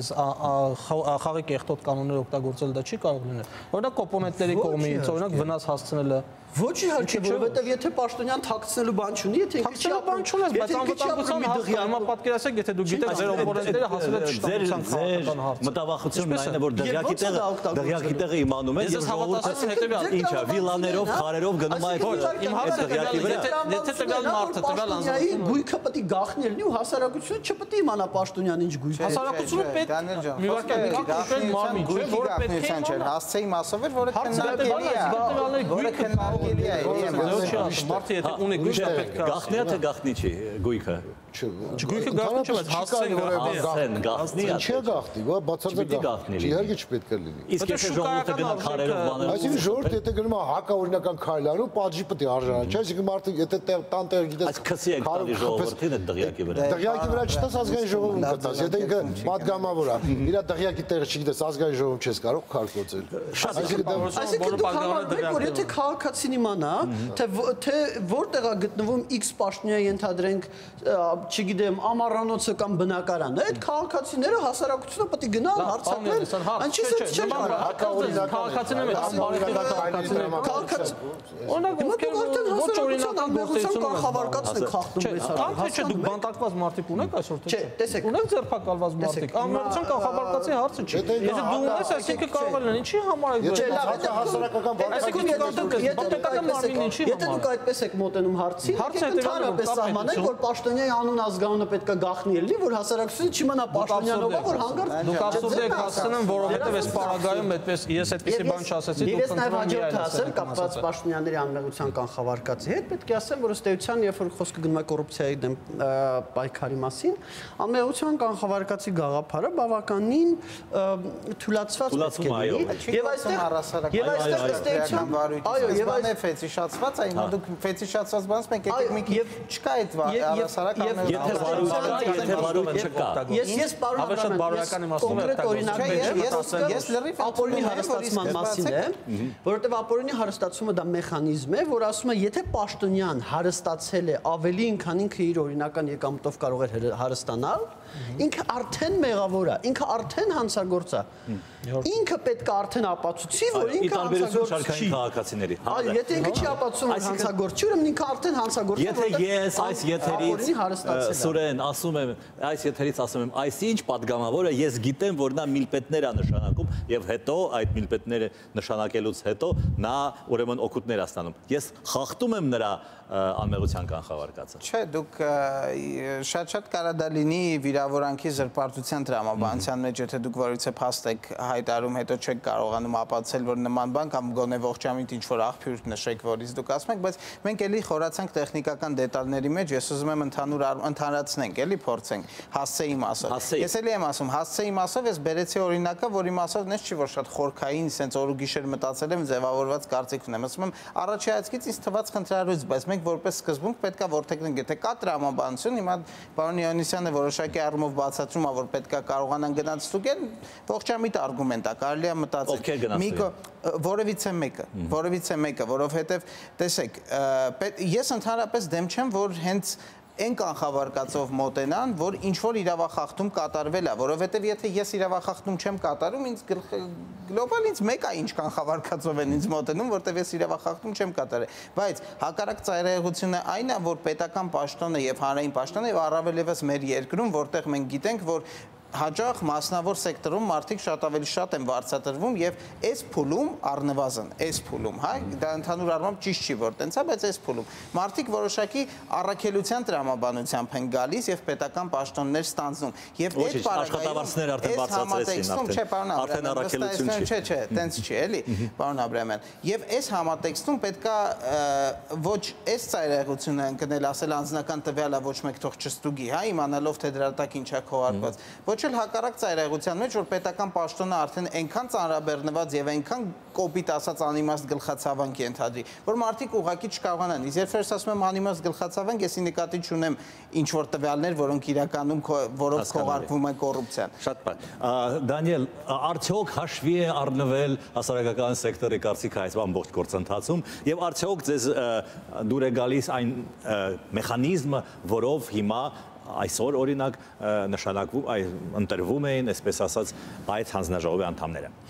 խաղի կեղտոտ կանոններ օգտագործել դա չի կարող լինել։ Օրինակ կոմպոնենտների կողմից, օրինակ վնաս հասցնելը Ոչ իհարկե, որովհետև եթե պաշտոնյան թաքցնելու բան չունի, եթե ինքը չի բան չունես, բայց անվտանգության հարցը հիմա պատկերացեք, եթե դուք գիտեք ձեր օպոնենտները հասել են ճշտության քաղաքական հարց։ Մտավախությունն այն է, որ դղյակի տեղը իմանում են եւ ժողովուրդը ինչա վիլաներով, խարերով գնում է այդ իմ հարցը դղյակի վրա, եթե տվյալ մարդը, տվյալ անձնությունը գույքը պետք է գախնի լինի ու հասարակությունը չպետք է իմանա պաշտոնյան ինչ գույք է։ Հասարակությունը պետք է մի վարքան մարմին չէ, որը պետք է իմանա։ Հասցեի մասով էր, որը քննարկելի է։ Մարդը եթե ունի գույքը պետք է գախնի թե գախնի չի գույքը։ Գույքը գախնի չէ, բայց հասցեն գախնի է։ Չի գախնի, բացարձակ գախնի։ Իհարկե չպետք է լինի։ Իսկ եթե ժողովուրդը գնա քարերով բաներով։ Այսինքն ժողովուրդը եթե գնում է հակաօրինական քայլարու, պատժի պետք է արժանանա, չէ՞, այսինքն մարդը եթե տանտեր գիտես։ Այս քսի եք տալի ժողովրդին այդ դղյակի վրա։ Դղյակի վրա չտաս ազգային ժողովում կտաս, եթե ինքը պատգամավոր է, իր դղյակի տեղը չգիտես, ազգային ժողովում չես կարող քարկոծել։ Այսինքն դուք համարում եք, որ եթե քաղաքացին իմանա, թե որտեղ է գտնվում X պաշտոնյա ենթադրենք, չգիտեմ, ամառանոցը կամ բնակարանը, այդ քաղաքացիները հասարակությունը պետք է գնալ հարցակեն, այնչի սենց չեն քաղաքացիները օրինակ ովքեր ոչ օրինական գործողություն խավարկածն եք խախտում Կանթե չէ դուք բանտակված մարդիկ ունեք այսօր թե չէ, տեսեք, ունեք ձերբակալված մարդիկ, անմիջական կանխաբարկացի հարցը չի։ Եթե դու ունես, այսինքն կարող է լինի, ինչի համար եք Եթե դուք այդպես եք մոտենում հարցին, ընդհանրապես սահմանեք, որ պաշտոնյայի անուն ազգանունը պետք է գախնի լինի, որ հասարակությունը չիմանա պաշտոնյանով է, որ հանգարց դուք абսուրդ եք հասցնում, որովհետև այս պարագայում այդպես ես այդպեսի բան չասեցի, դուք հաջորդ ասել կապված պաշտոնյաների անմեղության կանխավարկածի հետ, պետք է ասեմ, որ ըստ էության, երբ որ խոսքը գնում է կոռուպցիայի դեմ պայքարի մասին, անմեղության կանխավարկածի գաղափարը բավականին թույլատված պետք է լինի։ Եվ այստեղ ըստ էության, այո, եւ այս ֆետիշացված է, հիմա դուք ֆետիշացված բանից մենք եկեք մի քիչ չկա այդ առասարակ եթե վարույթ չկա։ Ես պարոն կոնկրետ օրինակ ես լրիվ ապօրինի հարստացման մասին է, որովհետև ապօրինի հարստացումը դա մեխանիզմ է, որ ասում է, եթե պաշտոնյան հարստացել է ավելին, քան ինքը իր օրինական եկամուտով կարող էր հարստանալ, ինքը արդեն մեղավոր է, ինքը արդեն հանցագործ է։ Ինքը պետք է արդեն ապացուցի, որ ինքը հանցագործ չի։ Քաղաքացիների։ Այո, եթե ինքը չի ապացուցում, որ հանցագործ չի, ուրեմն ինքը արդեն հանցագործ է։ Եթե ես այս եթերից Սուրեն ասում եմ, այս եթերից ասում եմ, այսինչ падգամավորը ես գիտեմ, որ նա միլպետներ է նշանակում եւ հետո այդ միլպետները նշանակելուց հետո նա ուրեմն օգուտներ է ստանում։ Ես խախտում եմ նրա անմեղության կանխավարկածը։ Չէ, դուք շատ կարա դա լինի վիրավորանքի զրպարտության տրամաբանության մեջ, եթե դուք որից է փաստ եք հայտարարում, հետո չեք կարողանում ապացուցել, որ նման բան կամ գոնե ողջամիտ ինչ որ աղբյուր նշեք, որից դուք ասում եք, բայց մենք էլի խորացանք տեխնիկական դետալների մեջ, ես ուզում եմ ընդհանրացնենք, էլի փորձենք հասցեի մասով։ Ես էլի եմ ասում, հասցեի մասով ես բերեցի օրինակը, որի մասով նես չի որ շատ խորքային, սենց օր ու գիշեր մտածել եմ, ձևավորված կարծիք ունեմ։ Ասում եմ, առաջի հայացքից ինձ թվաց խնդրարույց, բայց մենք որպես սկզբունք պետք է որդեգնենք, եթե կա տրամաբանություն, հիմա պարոն Յովհաննիսյանը որոշակի առումով բացատրում է, որ պետք է կարողանան գնալ ստուգել, ողջամիտ արգումենտ է, կարելի է մտածել։ Որևիցե մեկը, որովհետև տեսեք, ես ընդհանրապես դեմ չեմ, որ հենց այն կանխավարկածով մոտենան, որ ինչ-որ իրավախախտում կատարվել է, որովհետև եթե ես իրավախախտում չեմ կատարում, ինձ գլոբալ ինձ մեկ է ինչ կանխավարկածով են ինձ մոտենում, որտեղ ես իրավախախտում չեմ կատարել, բայց հակառակ ծայրահեղությունը այն է, որ պետական պաշտոնը եւ հանրային պաշտոնը եւ առավել եւս մեր երկրում, որտեղ մենք գիտենք, որ հաջող մասնավոր սեկտորում մարդիկ շատ ավելի շատ են վարձատրվում եւ այս փուլում առնվազն այս փուլում, հա, դա ընդհանուր առմամբ ճիշտ չի որ տենց է, բայց այս փուլում մարդիկ որոշակի առաքելության տրամաբանությամբ են գալիս եւ պետական պաշտոններ ստանձնում եւ այդ աշխատավարձներ արդեն բարձրացրեցին արդեն առաքելություն չի, չէ, տենց չի, էլի, պարոն Աբրահամյան, եւ այս համատեքստում պետքա ոչ այս ծայրահեղությունը ընկնել, ասել անձնական տվյալը ոչ մեկ թող չստուգի, հա, իմանալով թե դրա տակ ինչ է քողարկված, ոչ էլ հակառակ ծայրահեղության մեջ, որ պետական պաշտոնը արդեն այնքան ծանրաբեռնված եւ այնքան կոպիտ ասած անիմաստ գլխացավանք ենթադրի, որ մարդիկ ուղղակի չկարողանան։ Իսկ երբ ես ասում եմ անիմաստ գլխացավանք, ես նկատի չունեմ ինչ որ տվյալներ, որոնք իրականում որոնց քողարկվում է կոռուպցիան։ Շատ բան։ Դանիել, արդյոք հաշվի է առնվել հասարակական սեկտորի կարծիքը այս ամբողջ գործընթացում եւ արդյոք ձեզ դուր է գալիս այն մեխանիզմը, որով հիմա այսօր օրինակ նշանակվում, ընտրվում էին, այսպես ասած, այդ հանձնաժողովի անդամները։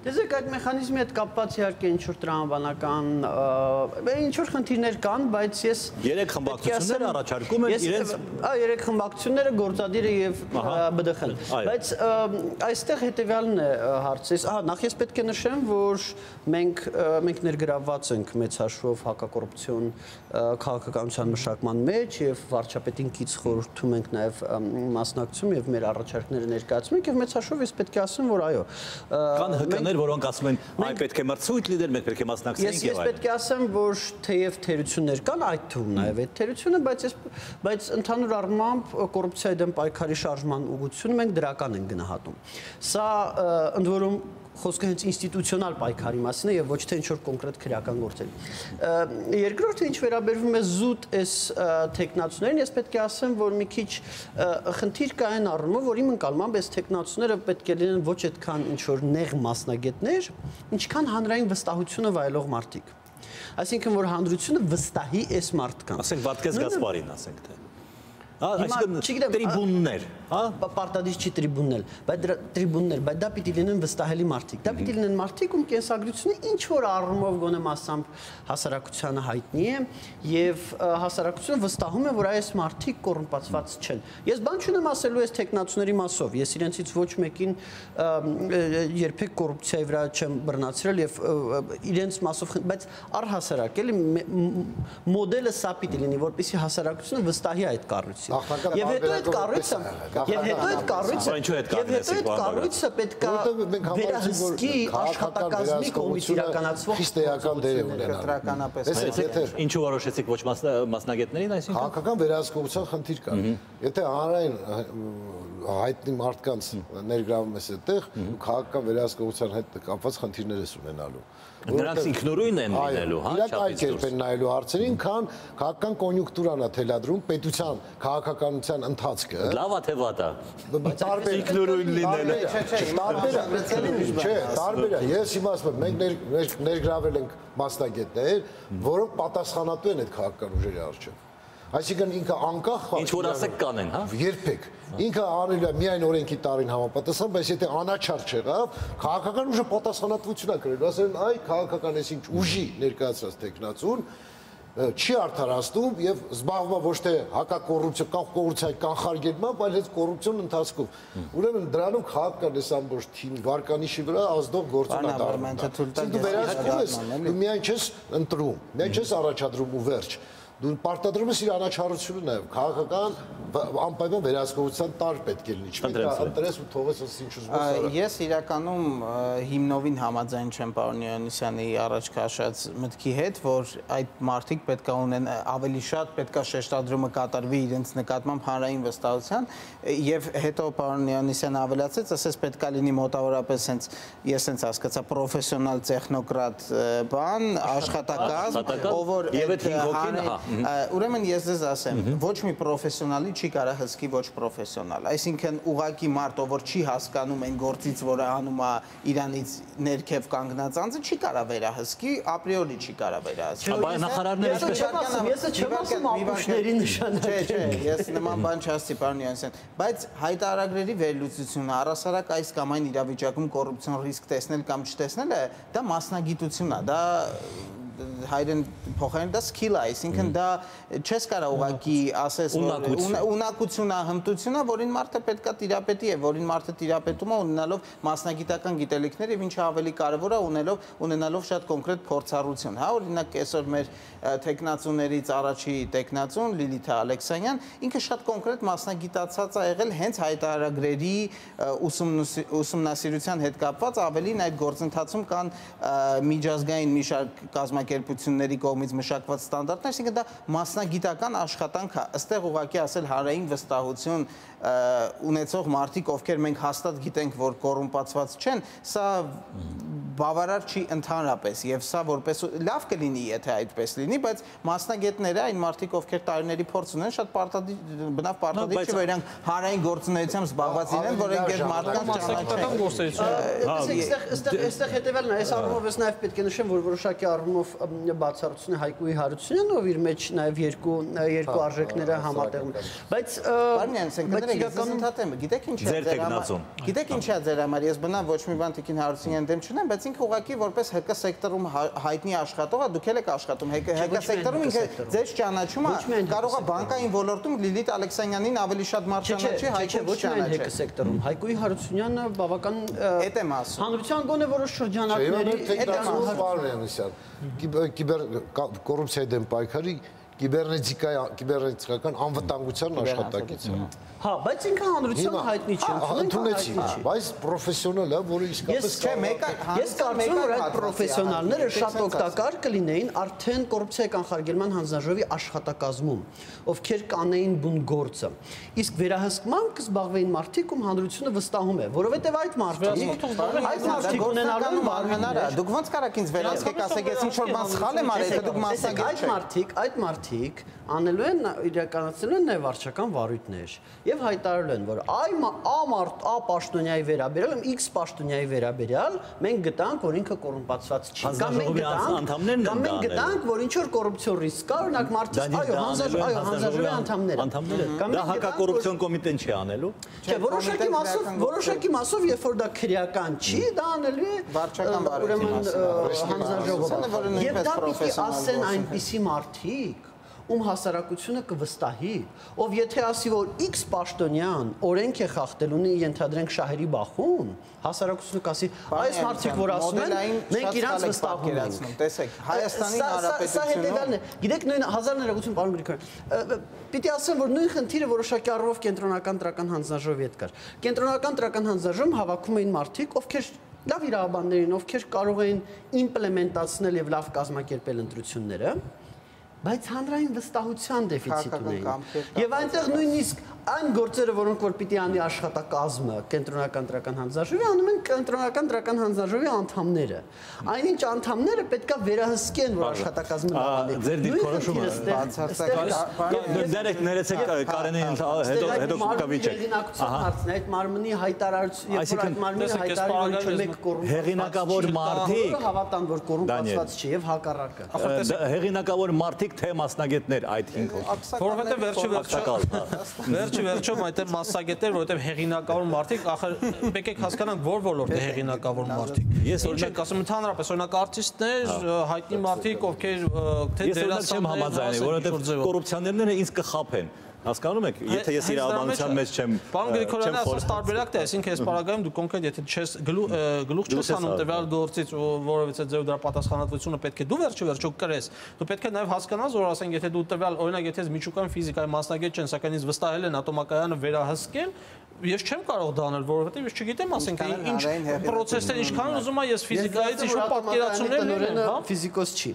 Դեզեք այդ մեխանիզմի հետ կապված իհարկե ինչ որ տրամաբանական ինչ որ խնդիրներ կան, բայց ես երեք խմբակցությունները առաջարկում են իրենց երեք խմբակցությունները գործադիրը եւ ԲԴԽ-ն։ Բայց այստեղ հետեւյալն է հարցը։ Նախ ես պետք է նշեմ, որ մենք ներգրավված ենք մեծ հաշվով հակակոռուպցիոն քաղաքականության մշակման մեջ եւ վարչապետին կից խորհրդում ենք նաեւ մասնակցում եւ մեր առաջարկները ներկայացում ենք եւ մեծ հաշվով ես պետք է ասեմ, որ այո կան ՀԿ-ներ, որոնք ասում են այ պետք է մրցույթ լիներ, մենք պետք է մասնակցենք եւ այլն։ Ես պետք է ասեմ, որ թեև թերություններ կան, այդ թվում նաեւ այդ թերությունը, բայց ընդհանուր առմամբ կոռուպցիայի դեմ պայքարի շարժման ուղղությունը մենք դրական ենք գնահատում։ Սա ընդ որում խոսքը հենց ինստիտուցիոնալ պայքարի մասին է եւ ոչ թե ինչ-որ կոնկրետ քրեական գործերի։ Երկրորդը ինչ վերաբերվում է զուտ այս տեխնացուներին, ես պետք է ասեմ, որ մի քիչ խնդիր կա այն առումով, որ իմ ընկալմամբ այս տեխնացուները պետք է լինեն ոչ այդքան ինչ-որ նեղ մասնագետներ, ինչքան հանրային վստահությունը վայելող մարդիկ։ Այսինքն որ հանրությունը վստահի այս մարդկանց։ Ասենք Վարդգես Գասպարին, ասենք թե։ Այսինքն տրիբուններ, հա, պարտադիր չի տրիբուններ, բայց դա պիտի լինեն վստահելի մարդիկ։ Դա պիտի լինեն մարդիկ, ում կենսագրությունը ինչ որ առումով գոնե մասամբ հասարակությանը հայտնի է եւ հասարակությունը վստահում է, որ այս մարդիկ կոռումպացված չեն։ Ես բան չունեմ ասելու այս տեխնացուների մասով։ Ես իրենցից ոչ մեկին երբեք կոռուպցիայի վրա չեմ բռնացրել եւ իրենց մասով, բայց առհասարակ էլի մոդելը սա պիտի լինի, որպեսզի հասարակությունը վստահի այդ կառույցին։ Եվ հետո այդ կառույցը պետք է վերահսկի աշխատակազմի կողմից իրականացվող խիստ էական դեր ունենալ։ Ինչու որոշեցիք ոչ մասնագետներին, այսինքն քաղաքական վերահսկողության խնդիր կա։ Եթե հանրային հայտնի մարդկանց ներգրավում ես այդտեղ, քաղաքական վերահսկողության հետ կապված խնդիրներ ես ունենալու։ Նրանց ինքնուրույն են լինելու, հա, իրենք այլ կերպ են նայելու հարցերին, քան քաղաքական կոնյունկտուրան է թելադրում պետության քաղաքականության ընթացքը։ Լավ է թե վատ է։ Տարբեր ինքնուրույն լինելը։ Տարբեր է։ Ես հիմա ասում եմ, մենք ներգրավել ենք մասնագետներ, որոնք պատասխանատու են այդ քաղաքական ուժերի առջև։ Այսինքն ինքը անկախ ինչ որ ասեք կանեն, հա։ Երբեք։ Ինքը արել է միայն օրենքի տարին համապատասխան, բայց եթե անաչառ չեղավ, քաղաքական ուժը պատասխանատվություն է կրել, ասեն, այ քաղաքական էս ինչ ուժի ներկայացած տեխնացուն չի արդարացնում եւ զբաղվում ոչ թե հակակոռուպցիայի կանխարգելմամբ, այլ հենց կոռուպցիոն ընթացքով։ Ուրեմն դրանում քաղաքական էս ամբողջ թիմ վարկանիշի վրա ազդող գործոն է դառնում։ Դու վերահսկում ես, դու միայն չես ընտրում, միայն չես առաջադրում ու վերջ։ Դու պարտադրում ես իր անաչառությունը նաև քաղաքական անպայման վերահսկողության տար պետք է լինի, չպետք է ընտրես ու թողես ինչ ուզում ես։ Ես իրականում հիմնովին համաձայն չեմ պարոն Հովհաննիսյանի առաջ քաշած մտքի հետ, որ այդ մարդիկ պետք է ունեն ավելի շատ պետք է շեշտադրումը կատարվի իրենց նկատմամբ հանրային վստահության եւ հետո պարոն Հովհաննիսյանը ավելացեց, ասես պետք է լինի մոտավորապես հենց ես հենց հասկացա պրոֆեսիոնալ տեխնոկրատ բան, աշխատակազմ, ով որ ուրեմն ես ձեզ ասեմ, ոչ մի պրոֆեսիոնալի չի կարա հսկի ոչ պրոֆեսիոնալ, այսինքն ուղակի մարդ, ով որ չի հասկանում այն գործից, որը անում է իրանից ներքև կանգնած անձը, չի կարա վերահսկի, ապրիորի չի կարա վերահսկի։ Բայց նախարարները ես չեմ ասում ապուշների նշանակել։ Չէ, ես նման բան չասի, պարոն Հովհաննիսյան, բայց հայտարարագրերի վերլուծությունը առհասարակ այս կամ այն իրավիճակում կոռուպցիոն ռիսկ տեսնել կամ չտեսնելը, դա մասնագիտություն է, դա հայրեն փոխարեն դա skill է, այսինքն դա չես կարա ուղակի ասես ունակությունն է, հմտությունն է, որին մարդը պետքա տիրապետի եւ որին մարդը տիրապետում է ունենալով մասնագիտական գիտելիքներ եւ ինչը ավելի կարեւոր է ունենալով շատ կոնկրետ փորձառություն, հա, օրինակ այսօր մեր տեխնացուներից առաջի տեխնացուն Լիլիթ Ալեքսանյան ինքը շատ կոնկրետ մասնագիտացած է եղել հենց հայտարարագրերի ուսումնասիրության հետ կապված ավելին այդ գործընթացում կան միջազգային մի շարք կազմակերպությունների կողմից մշակված ստանդարտներ, այսինքն դա մասնագիտական աշխատանք է, ըստեղ ուղղակի ասել հանրային վստահություն ունեցող մարդիկ, ովքեր մենք հաստատ գիտենք, որ կոռումպացված չեն, սա բավարար չի ընդհանրապես եւ սա որպես լավ կլինի եթե այդպես լինի, բայց մասնագետները այն մարդիկ ովքեր տարիների փորձ ունեն շատ բնավ պարտադիր չի որ իրանք հանրային գործունեությամբ զբաղված լինեն, որ այնքան մարդկանց մասնագիտական գործունեություն։ Այստեղ հետևյալն է, այս առումով ես նաև պետք է նշեմ, որ որոշակի առումով բացառություն է Հայկուի Հարությունյանը, ով իր մեջ նաև երկու արժեքները համատեղում։ Բայց Բարնյան, գիտեք ինչ է ձեր համար, ես բնավ ոչ մի բան Տիկին Հարությունյան դեմ չունեմ, բայց ինքը ուղղակի որպես ՀԿ սեկտորում հայտնի աշխատող է, դուք էլ եք աշխատում ՀԿ սեկտորում, ինքը ձեզ ճանաչում է, կարող է բանկային ոլորտում Լիլիթ Ալեքսանյանին ավելի շատ մարդ ճանաչի, Հայկուն չճանաչի։ ՀԿ սեկտորում Հայկուի Հարությունյանը բավական էդ եմ ասում։ հանրության գոնե որոշ շրջանակների կիբեր կոռուպցիայի դեմ պայքարի կիբեռնետիկական անվտանգության աշխատակից է։ Հա, բայց ինքը հանրության հայտնի չի, ընդունեցի, բայց պրոֆեսիոնալ է, որը իսկապես Ես կարծում որ այդ պրոֆեսիոնալները շատ օգտակար կլինեին արդեն կոռուպցիայի կանխարգելման հանձնաժողովի աշխատակազմում, ովքեր կանեին բուն գործը։ Իսկ վերահսկմամբ կզբաղվեին մարդիկ, ում հանրությունը վստահում է, որովհետև այդ մարդիկ ունենալու մարմինները, դուք ոնց կարաք ինձ վերահսկեք, ասեք, ես ինչ որ բան սխալ եմ արել, թե դուք մասնագետ չեք։ Այդ մարդիկ անելու են իրականացնելու են նաև վարչական վարույթներ եւ հայտարարելու են որ A պաշտոնյայի վերաբերյալ X պաշտոնյայի վերաբերյալ մենք գտանք որ ինքը կոռումպացված չի կամ մենք գտանք որ ինչ որ կոռուպցիոն ռիսկ կա օրինակ մարդիկ հանձնաժողովի անդամները դա հակակոռուպցիոն կոմիտեն չի անելու չէ որոշակի մասով երբ որ դա քրեական չի դա անելու է վարչական վարույթի հանձնաժողովը եւ դա պիտի ասեն այնպիսի մարդիկ ում հասարակությունը կվստահի, ով եթե ասի, որ X պաշտոնյան օրենք է խախտել ունի ենթադրենք շահերի բախում, հասարակությունը կասի, այս մարդիկ որ ասում են, մենք իրանց վստահում ենք։ Տեսեք, Հայաստանի Հանրապետությունը Սա հետևյալն է։ Գիտեք, նույն 1000 ներողություն, պարոն Գրիգորյան, պիտի ասեմ, որ նույն խնդիրը որոշակի առումով կենտրոնական տրական հանձնաժողովի հետ կար։ Կենտրոնական տրական հանձնաժողովում հավաքում էին մարդիկ, ովքեր լավ իրավաբաններ էին, ովքեր կարող էին իմպլեմենտացնել եւ լավ կազմակերպել ընտրությունները, բայց հանրային վստահության դեֆիցիտ ունեին։ Եվ այնտեղ նույնիսկ այն գործերը, որոնք որ պիտի անի աշխատակազմը կենտրոնական տրական հանձնաժողովի, անում են կենտրոնական տրական հանձնաժողովի անդամները։ Այնինչ անդամները պետքա վերահսկեն, որ աշխատակազմը լավ է։ Ձեր դիրքորոշումը ներեցեք Կարենին հետո կավիճեք։ Հարցն է այդ մարմնի հայտարարություն, երբ որ այդ մարմինը հայտարարում է մեկ կոռումպացված հեղինակավոր մարդիկ հավատան, որ կոռումպացված չի եւ հակառակը։ Հեղինակավոր մարդիկ թե մասնագետներ այդ 5 հոգի։ Որովհետեւ վերջի այդտեղ մասնագետներ, որովհետեւ հեղինակավոր մարդիկ, ախր եկեք հասկանանք, որ ոլորտ է հեղինակավոր մարդիկ։ Ես օրինակ ասում եմ ընդհանրապես, օրինակ արտիստներ, հայտնի մարդիկ, ովքեր թե դերասաններ չեմ համաձայնի, որովհետեւ կոռուպցիոներները ինձ կխաբեն։ Հասկանում եք, եթե ես իրավաբանության մեջ չեմ Պարոն Գրիգորյանը ասած տարբերակն է, այսինքն այս պարագայում դու կոնկրետ եթե չես գլուխ չես հանում տվյալ գործից որովհետեւ ձեր դրա պատասխանատվությունը պետք է դու վերջո կրես դու պետք է նաև հասկանաս որ ասենք եթե դու տվյալ օրինակ եթե միջուկային ֆիզիկայի մասնագետ չեն սակայն ինձ վստահել են ատոմակայանը վերահսկել ես չեմ կարող դա անել որովհետեւ ես չգիտեմ ասենք ինչ process-ներ ինչքան ուզում եմ ես ֆիզիկայից ինչ պատկերացումներ ունեմ հա ֆիզիկոս չի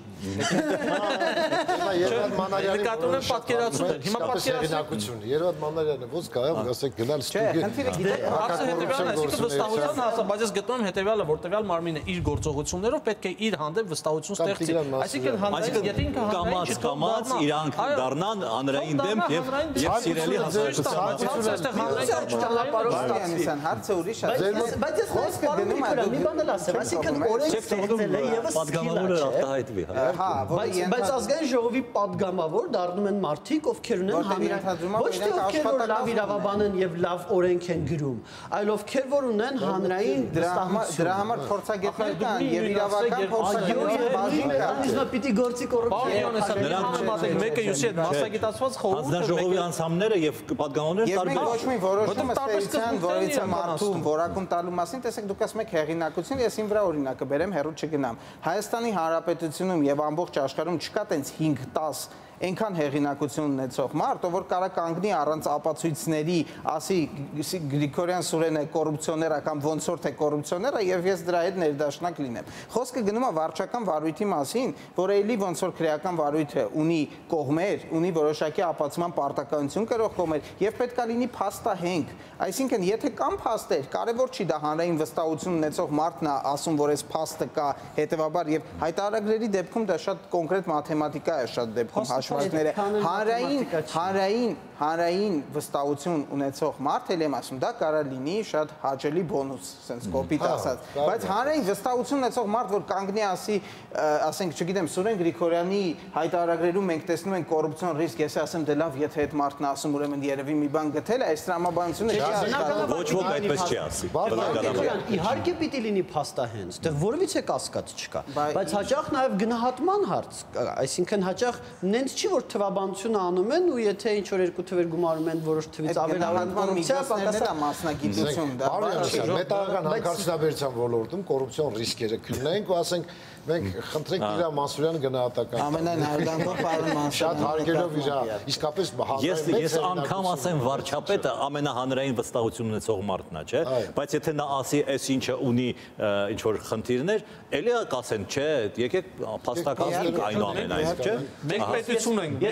նկատում եմ պատկերացումներ հիմա պատկերացում Երևան Մանարյանը ոնց կարող ասեք գնալ ստուդիա վստահության հասա բայց ես գտնում եմ հետեւյալը որ տվյալ մարմինը իր գործողություններով պետք է իր հանդեպ վստահություն ստեղծի այսինքն հանրային եթե ինքը կամաց իրանք դառնան հանրային դեմ եւ սիրելի հասարակության հարցը ուրիշ է բայց ես պարոն մի բան էլ ասեմ այսինքն օրենք ստեղծել է եւս պատգամավորը արտահայտվի բայց ազգային ժողովի պատգամավոր դառնում են մարդիկ ովքեր ունեն ոչ թե ովքեր որ լավ իրավաբան են եւ լավ օրենք են գրում, այլ ովքեր որ ունեն հանրային վստահություն։ Դրա համար փորձագետներ կան եւ իրավական փորձագետներ բաժին կան։ Պիտի գործի կոռուպցիա։ Մեկը յուսի հետ մասնագիտացված խորհուրդ հանձնաժողովի անդամները եւ պատգամավորները տարբեր։ Ոչ մի որոշում ըստեյության որից մարդուն որակում տալու մասին, տեսեք դուք ասում եք հեղինակություն, ես իմ վրա օրինակը բերեմ, հեռու չգնամ։ Հայաստանի Հանրապետությունում եւ ամբողջ աշխարհում չկա տենց 5-10 այնքան հեղինակություն ունեցող մարդ, որ կարա կանգնի առանց ապացույցների, ասի Գրիգորյան Սուրենը կոռուպցիոներ է կամ ոնց որ թե կոռուպցիոներ է եւ ես դրա հետ ներդաշնակ լինեմ։ Խոսքը գնում է վարչական վարույթի մասին, որ էլի ոնց որ քրեական վարույթը ունի կողմեր, ունի որոշակի ապացման պարտականություն կրող կողմեր եւ պետք է լինի փաստահենք։ Այսինքն, եթե կան փաստեր, կարևոր չի դա հանրային վստահություն ունեցող մարդն է ասում, որ այս փաստը կա, հետեւաբար եւ հայտարարագրերի դեպքում դա շատ կոնկրետ մաթեմատիկա է, շատ դեպքում հաշվարկները հանրային վստահություն ունեցող մարդ էլ եմ ասում, դա կարա լինի շատ հաճելի բոնուս, sense կոպիտ ասած, բայց հանրային վստահություն ունեցող մարդ, որ կանգնի ասի, ասենք, չգիտեմ, Սուրեն Գրիգորյանի հայտարարագրերում մենք տեսնում ենք կոռուպցիոն ռիսկ, ես ասեմ, դե լավ, եթե այդ մարդն ասում, ուրեմն երևի մի բան գտել է, այս տրամաբանությունը ոչ ոք այդպես չի ասի։ Իհարկե պիտի լինի փաստահենց, դեռ որևիցե կասկած չկա, բայց հաճախ նաև գնահատման հարց, այսինքն հաճախ նենց չի որ թվաբանությունը անում են ու եթե ինչ որ երկու թվեր գումարում են որոշ թվից ավել կոռուպցիա պակասա մասնագիտություն դա մետաղական հանքարդյունաբերության ոլորտում կոռուպցիոն ռիսկերը քննենք ու ասենք մենք խնդրենք Իրա Մանսուրյանը գնահատական ամենայն հարգանքով պարոն Մանսուրյան շատ հարգելով իրա իսկապես ես անգամ ասեմ վարչապետը ամենահանրային վստահություն ունեցող մարդն է, չէ, բայց եթե նա ասի այս ինչը ունի ինչ որ խնդիրներ, էլի կասեն, չէ, եկեք փաստակազմենք այնուամենայնիվ, չէ։ Մենք պետություն ենք,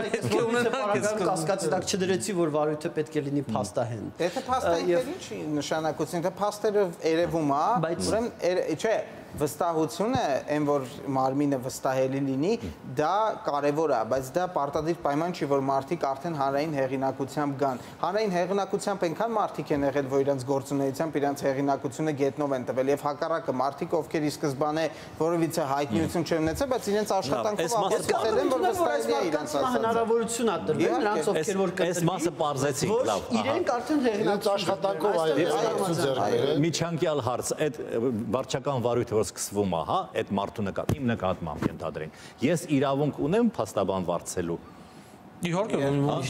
մենք կասկածի տակ չդրեցի, որ վարույթը պետք է լինի փաստահեն։ Եթե փաստահեն չի նշանակություն, թե փաստերը երևում է, ուրեմն չէ վստահությունը, այն որ մարմինը վստահելի լինի, դա կարևոր է, բայց դա պարտադիր պայման չի, որ մարդիկ արդեն հանրային հեղինակությամբ գան։ Հանրային հեղինակությամբ այնքան մարդիկ են եղել, որ իրենց գործունեությամբ իրենց հեղինակությունը գետնով են տվել եւ հակառակը մարդիկ, ովքեր ի սկզբանե որևիցե հայտնիություն չեն ունեցել, բայց իրենց աշխատանքով ապացուցել են, որ վստահելի է իրենց հնարավորություն է տրվել նրանց, ովքեր որ կտրվի։ Այս մասը բարձեցինք, լավ։ Իրենք արդեն հեղինակություն աշխատանքով այլ միջանկյալ հարց, այդ վարչական վարույթը որ սկսվում է, հա, այդ մարդու իմ նկատմամբ ենթադրենք։ Ես իրավունք ունեմ փաստաբան վարձելու։ Իհարկե,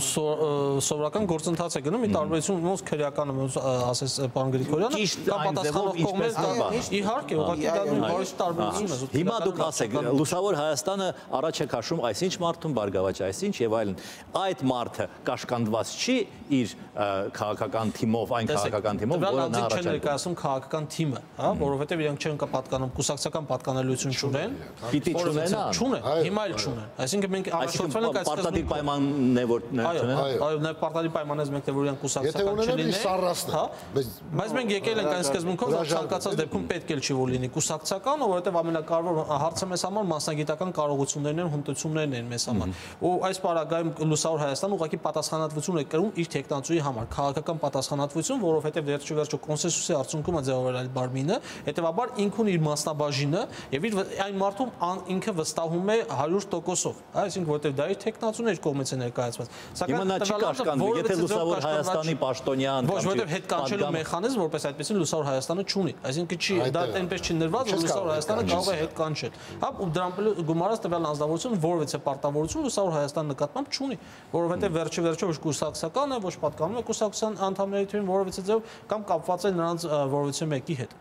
սովորական գործընթաց է գնում, ի տարբերություն ոնց քրեականը ոնց ասես պարոն Գրիգորյանը, կամ պատասխանող կողմերը, իհարկե, ուղղակի դա որոշ տարբերություն է։ Հիմա դուք ասեք, լուսավոր Հայաստանը առաջ է քաշում այսինչ մարդուն, Բարգավաճ այսինչ եւ այլն։ Այդ մարդը կաշկանդված չի իր քաղաքական թիմով, այն քաղաքական թիմով, որը նա առաջ է ներկայացնում քաղաքական թիմը, հա, որովհետեւ իրենք չեն պատկանում կուսակցական պատկանելիություն չունեն։ Պիտի չունենան։ Չունեն, հիմա էլ չունեն։ Այսինքն մենք առաջնորդվել ենք պարտադիր պայմանն է որ այո, նաև պարտադիր պայմանն է մենք որ իրենք կուսակցական չլինեն, հա, բայց մենք եկել ենք այն սկզբունքով, որ ցանկացած դեպքում պետք է չի որ լինի կուսակցական, որովհետեւ ամենակարևոր հարցը մեզ համար մասնագիտական կարողություններն են, հմտություններն են մեզ համար։ Ու այս պարագայում լուսավոր Հայաստանը ուղղակի պատասխանատվություն է կրում իր տեխնացուի համար, քաղաքական պատասխանատվություն, որովհետեւ վերջիվերջո կոնսենսուսի արդյունքում է ձևավորել Բարմինը, հետեւաբար ինքուն իր մասնաբաժինը եւ իր այն մարդում ինքը վստահում է 100%-ով, այսինքն որովհետեւ դա իր տեխնացուն իր կողմից է ներկայացված։ Սակայն նա չի կաշկանդվում, եթե լուսավոր Հայաստանի պաշտոնյան ոչ որովհետեւ հետ կանչելու մեխանիզմ որպես այդպեսին լուսավոր Հայաստանը չունի, այսինքն չի դա այնպես չի նրված, որ լուսավոր Հայաստանը կարող է հետ կանչել։ Հա, ու դրան գումարած տվյալ անձնավորությունը որևիցե պարտավորություն լուսավոր Հայաստանի նկատմամբ չունի, որովհետեւ վերջիվերջո ոչ կուսակցական է, ոչ պատկանում է կուսակցության անդամների թվին որևիցե ձև կամ կապված է նրանց որևիցե մեկի հետ։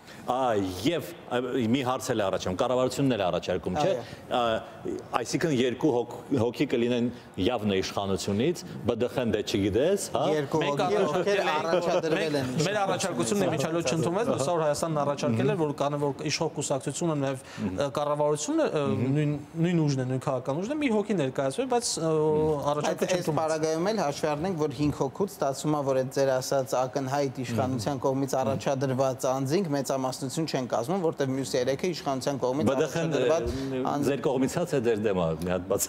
Եվ մի հարց էլ առաջանում, կառավարությունն էլ առաջարկում, չէ, այսինքն երկու հոգի կլինեն явно իշխանությունից, ԲԴԽ-ն դե չգիտես, հա։ Երկու հոգի առաջադրվել են։ Մեր առաջարկությունն միջալոց չընդունվեց, լուսավոր Հայաստանն առաջարկել էր, որ կանոնավոր իշխող կուսակցությունը նաև կառավարությունը նույն ուժն է, նույն քաղաքական ուժն է, մի հոգի ներկայացվել, բայց առաջարկը չընդունվեց։ Այս պարագայում էլ հաշվի առնենք, որ 5 հոգուց ստացվում է, որ այդ ձեր ասած ակնհայտ իշխանության կողմից առաջադրված անձինք մեծամասնություն չեն կազմում, որտեղ մյուս 3-ը իշխանության կողմից առաջադրված անձինք ձեր կողմից է դեր դեմա մի հատ բաց։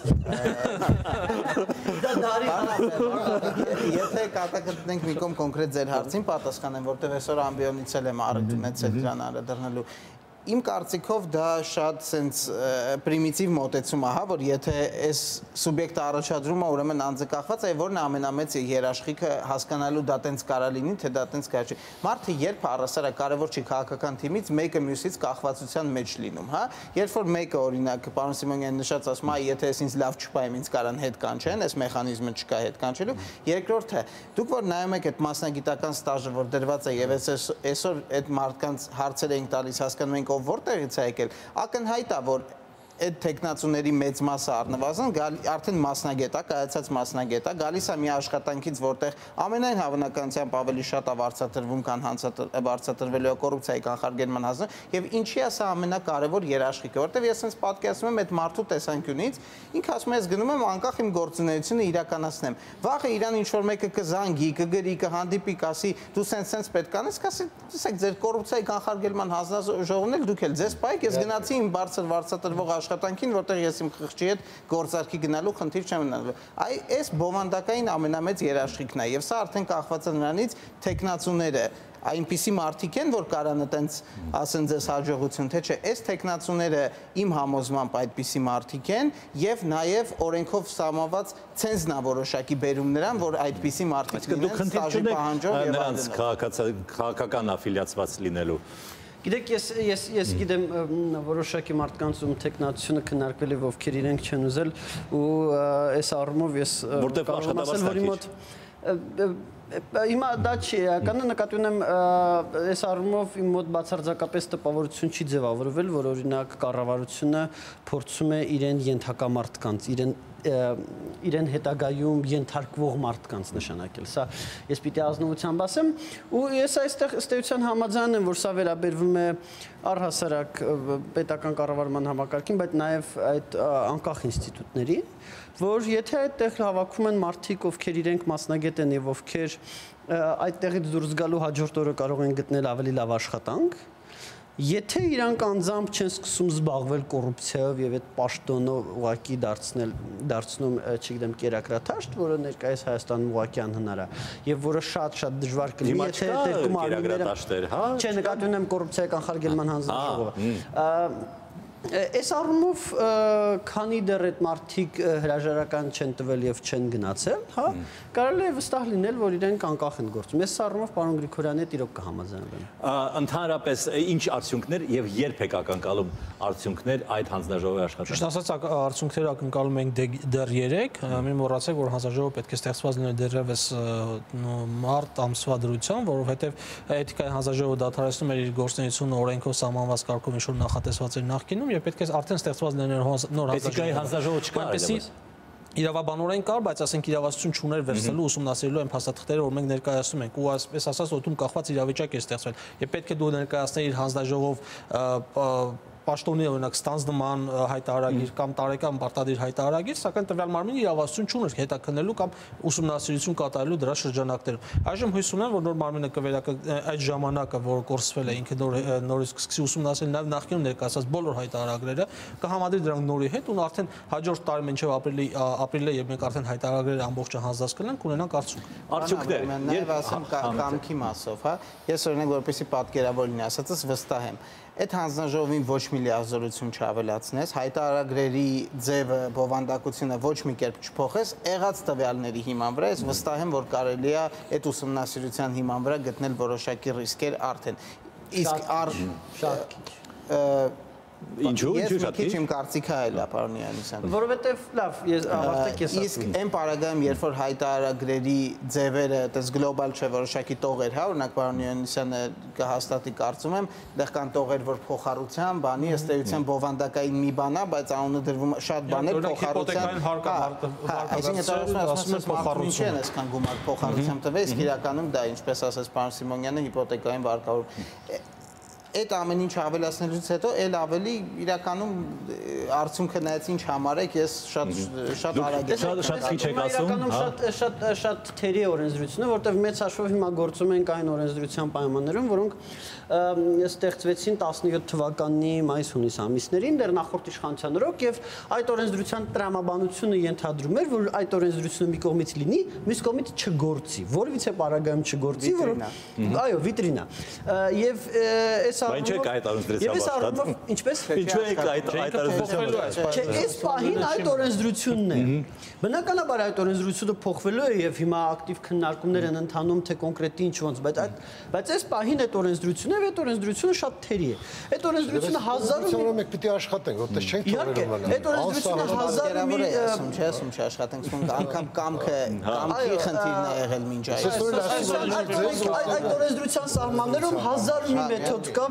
Դա դարի եթե կատակրտնենք մի կողմ կոնկրետ ձեր հարցին պատասխանեմ, որտեղ այսօր ամբիոնից եմ առնեցել դրան անդրադառնալու։ Իմ կարծիքով դա շատ սենց պրիմիտիվ մոտեցում է, հա, որ եթե այս սուբյեկտը առաջադրում է, ուրեմն անձը կախված է, որն է ամենամեծ երաշխիքը հասկանալու դա տենց կարա լինի, թե դա տենց կարա չի։ Մարդը երբ առասարակ կարևոր չի քաղաքական թիմից, մեկը մյուսից կախվածության մեջ լինում, հա։ Երբ որ մեկը օրինակ պարոն Սիմոնյանը նշած ասում է, եթե ես ինձ լավ չպայեմ, ինձ կարան հետ կանչեն, այս մեխանիզմը չկա հետ կանչելու։ Երկրորդը, դուք որ նայում եք այդ մասնագիտական ստաժը, որ դրված է եւ այսօր այդ մարդկանց հարցեր ենք տալիս, հասկանում ենք որտեղից է եկել, ակնհայտ է, որ այդ տեխնացուների մեծ մասը առնվազն արդեն մասնագետ է, կայացած մասնագետ է, գալիս է մի աշխատանքից, որտեղ ամենայն հավանականությամբ ավելի շատ է վարձատրվում, քան վարձատրվելու է կոռուպցիայի կանխարգելման հանձնը, եւ ինչի է սա ամենակարևոր երաշխիքը, որտեղ ես sense պատկերացնում եմ այդ մարդու տեսանկյունից, ինքը ասում է, ես գնում եմ անկախ իմ գործունեությունը իրականացնեմ։ Վաղը իրան ինչ որ մեկը կզանգի, կգրի, կհանդիպի, կասի, դու sense պետք անես, կասի, տեսեք, ձեր կոռուպցիայի կանխարգելման հանձնաժողովն էլ դուք էլ ձեզ պայք, ես գնացի իմ բարձր վարձատրվող աշխատանքին, որտեղ ես իմ խղճի հետ գործարքի գնալու խնդիր չեմ ունենալու։ Այս բովանդակային ամենամեծ երաշխիքն է, եւ սա արդեն կախված է նրանից տեխնացուները այնպիսի մարդիկ են, որ կարան այտենց ասեն ձեզ հաջողություն, թե չէ, այս տեխնացուները իմ համոզմամբ այդպիսի մարդիկ են եւ նաեւ օրենքով սահմանված ցենզնա որոշակի բերում նրան, որ այդպիսի մարդիկ լինեն ստաժի պահանջով եւ նրանց քաղաքական աֆիլիացված լինելու։ Գիտեք, ես գիտեմ որոշակի մարդկանց ում տեխնացիությունը քննարկվել է, ովքեր իրենք չեն ուզել ու այս առումով ես կարող եմ ասել, որ մոտ հիմա դա չի, կանա նկատի ունեմ այս առումով իմ մոտ բացարձակապես տպավորություն չի ձևավորվել, որ օրինակ կառավարությունը փորձում է իրեն ենթակա մարդկանց, իրեն հետագայում ենթարկվող մարդկանց նշանակել։ Սա ես պիտի ազնվությամբ ասեմ, ու ես այստեղ ըստ էության համաձայն եմ, որ սա վերաբերվում է առհասարակ պետական կառավարման համակարգին, բայց նաև այդ անկախ ինստիտուտներին, որ եթե այդտեղ հավաքում են մարդիկ, ովքեր իրենք մասնագետ են եւ ովքեր այդտեղից դուրս գալու հաջորդ օրը կարող են գտնել ավելի լավ աշխատանք, եթե իրանք անձամբ չեն սկսում զբաղվել կոռուպցիայով եւ այդ պաշտոնը ուղակի դարձնում, չգիտեմ, կերակրաթաշտ, որը ներկայիս Հայաստանում ուղակի անհնար է եւ որը շատ դժվար կլինի, եթե այդ երկու մարմինները, չէ, նկատի ունեմ կոռուպցիայի կանխարգելման հանձնաժողովը։ Այս առումով քանի դեռ այդ մարդիկ հրաժարական չեն տվել եւ չեն գնացել, հա, կարելի է վստահ լինել, որ իրենք անկախ են գործում։ Ես առումով պարոն Գրիգորյանի հետ իրոք կհամաձայնվեմ։ Ընդհանրապես ինչ արդյունքներ եւ երբ եք ակնկալում արդյունքներ այդ հանձնաժողովի աշխատանքից։ Ճիշտ ասած, արդյունքները ակնկալում ենք դեռ 3, մի մոռացեք, որ հանձնաժողովը պետք է ստեղծված լինի դեռևս մարտ ամսվա դրությամբ, որովհետեւ էթիկայի հանձնաժողովը դադարեցնում էր իր գործունեությունը օրենքով սահմանված կարգով ինչ որ նախատեսված էր նախկինում եւ պետք է արդեն ստեղծված լիներ նոր էթիկայի հանձնաժողով չկա այլևս։ Իրավաբանորեն կար, բայց ասենք իրավասություն չուներ վերցնելու ուսումնասիրելու այն փաստաթղթերը, որ մենք ներկայացնում ենք, ու այսպես ասած օդում կախված իրավիճակ է ստեղծվել։ Եվ պետք է դու ներկայացնեիր իր հանձնաժողով պաշտոնի օրինակ ստանձնման հայտարարագիր կամ տարեկան պարտադիր հայտարարագիր, սակայն տվյալ մարմինը իրավասություն չուներ հետաքննելու կամ ուսումնասիրություն կատարելու դրա շրջանակներում։ Այժմ հույս ունեմ, որ նոր մարմինը այդ ժամանակը, որ կորսվել է, ինքը նորից կսկսի ուսումնասիրել նաև նախկինում ներկայացած բոլոր հայտարարագրերը, կհամադրի դրանք նորի հետ ու արդեն հաջորդ տարի մինչև ապրիլը, երբ մենք արդեն հայտարարագրերը ամբողջը հանձնած կլինենք, կունենանք արդյունքներ։ Նաև ասեմ կամքի մասով, հա, ես օրինակ որպեսզի պատկերավոր լինի, ասածս վստահ եմ։ Այդ հանձնաժողովին ոչ մի լիազորություն չավելացնես, հայտարարագրերի ձևը, բովանդակությունը ոչ մի կերպ չփոխես, եղած տվյալների հիման վրա, ես վստահ եմ, որ կարելի է այդ ուսումնասիրության հիման վրա գտնել որոշակի ռիսկեր արդեն։ Իսկ շատ քիչ։ Ինչու՞ շատ քիչ իմ կարծիքը այլ է, պարոն Յանիսյան։ Որովհետև լավ, ես ավարտեք ես ասում։ Իսկ այն պարագայում, երբ որ հայտարարագրերի ձևերը, այդպես գլոբալ չէ, որոշակի տողեր, հա, օրինակ պարոն Յանիսյանը կհաստատի, կարծում եմ, դեռ կան տողեր, որ փոխառության, բանի, ըստ էության բովանդակային մի բան է, բայց անունը դրվում շատ բաներ փոխառության։ Այսինքն ասում ես փոխառություն չեն, այսքան գումար փոխառությամբ տվել, իսկ իրականում դա, ինչպես ասաց պարոն Սիմոնյանը, հիպոթեկային վարկավորում։ Այդ ամեն ինչ ավելացնելուց հետո էլ ավելի իրականում արդյունքը նայած ինչ համարեք, ես շատ արագ եմ։ Շատ քիչ եք ասում, հա։ Շատ թերի օրենսդրությունը, որտեղ մեծ հաշվով հիմա գործում ենք այն օրենսդրության պայմաններում, որոնք ստեղծվեցին 17 թվականի մայիս-հունիս ամիսներին, դեռ նախորդ իշխանության օրոք, եւ այդ օրենսդրության տրամաբանությունը ենթադրում էր, որ այդ օրենսդրությունը մի կողմից լինի, մյուս կողմից չգործի, որևիցե պարագայում չգործի, որ այո, վիտրինա։ Եվ այս Ինչ եք այդ օրենսդրությամբ աշխատում։ Ինչպես։ Ինչու եք այդ օրենսդրությամբ։ Չէ, այս պահին այդ օրենսդրությունն է։ Բնականաբար այդ օրենսդրությունը փոխվելու է եւ հիմա ակտիվ քննարկումներ են ընթանում թե կոնկրետ ինչ ոնց, բայց այս պահին այդ օրենսդրությունը եւ այդ օրենսդրությունը շատ թերի է։ Այդ օրենսդրությունը 1000 մենք պիտի աշխատենք, որտեղ չենք թողելու մնալ։ Այդ օրենսդրությունը 1000 մի ասում աշխատենք, անգամ կամքի խնդիրն է եղել մինչ այդ օրենսդրության սահմաններում 1000 մի մեթոդ կա,